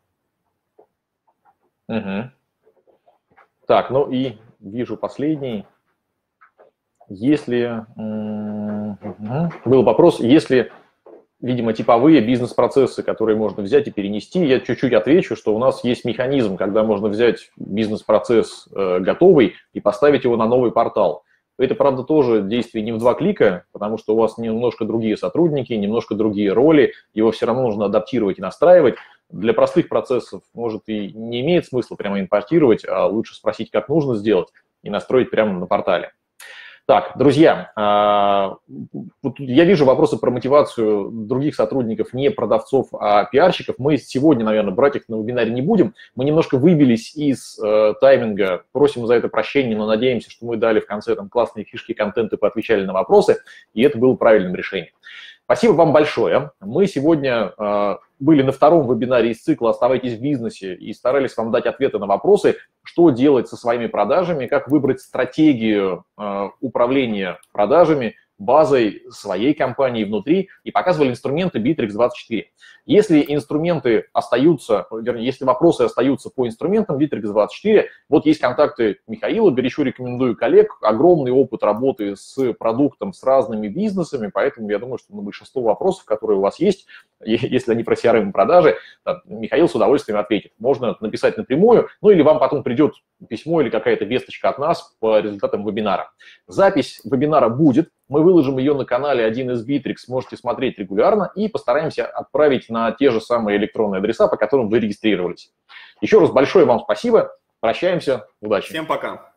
Так, ну и вижу последний. Если... Был вопрос, если... Видимо, типовые бизнес-процессы, которые можно взять и перенести. Я чуть-чуть отвечу, что у нас есть механизм, когда можно взять бизнес-процесс готовый и поставить его на новый портал. Это, правда, тоже действие не в 2 клика, потому что у вас немножко другие сотрудники, немножко другие роли, его все равно нужно адаптировать и настраивать. Для простых процессов, может, и не имеет смысла прямо импортировать, а лучше спросить, как нужно сделать, и настроить прямо на портале. Так, друзья, вот я вижу вопросы про мотивацию других сотрудников, не продавцов, а пиарщиков. Мы сегодня, наверное, брать их на вебинаре не будем. Мы немножко выбились из тайминга, просим за это прощения, но надеемся, что мы дали в конце там классные фишки, контенты, поотвечали на вопросы, и это было правильным решением. Спасибо вам большое. Мы сегодня были на 2-м вебинаре из цикла «Оставайтесь в бизнесе» и старались вам дать ответы на вопросы, что делать со своими продажами, как выбрать стратегию управления продажами, базой своей компании внутри, и показывали инструменты Bittrex24. Если инструменты остаются, вернее, если вопросы остаются по инструментам Bittrex24, вот есть контакты Михаила, горячо рекомендую коллег, огромный опыт работы с продуктом, с разными бизнесами, поэтому я думаю, что на большинство вопросов, которые у вас есть, если они про CRM и продажи, Михаил с удовольствием ответит. Можно написать напрямую, ну или вам потом придет письмо или какая-то весточка от нас по результатам вебинара. Запись вебинара будет, мы выложим ее на канале 1С Bittrex, можете смотреть регулярно и постараемся отправить на те же самые электронные адреса, по которым вы регистрировались. Еще раз большое вам спасибо, прощаемся, удачи. Всем пока.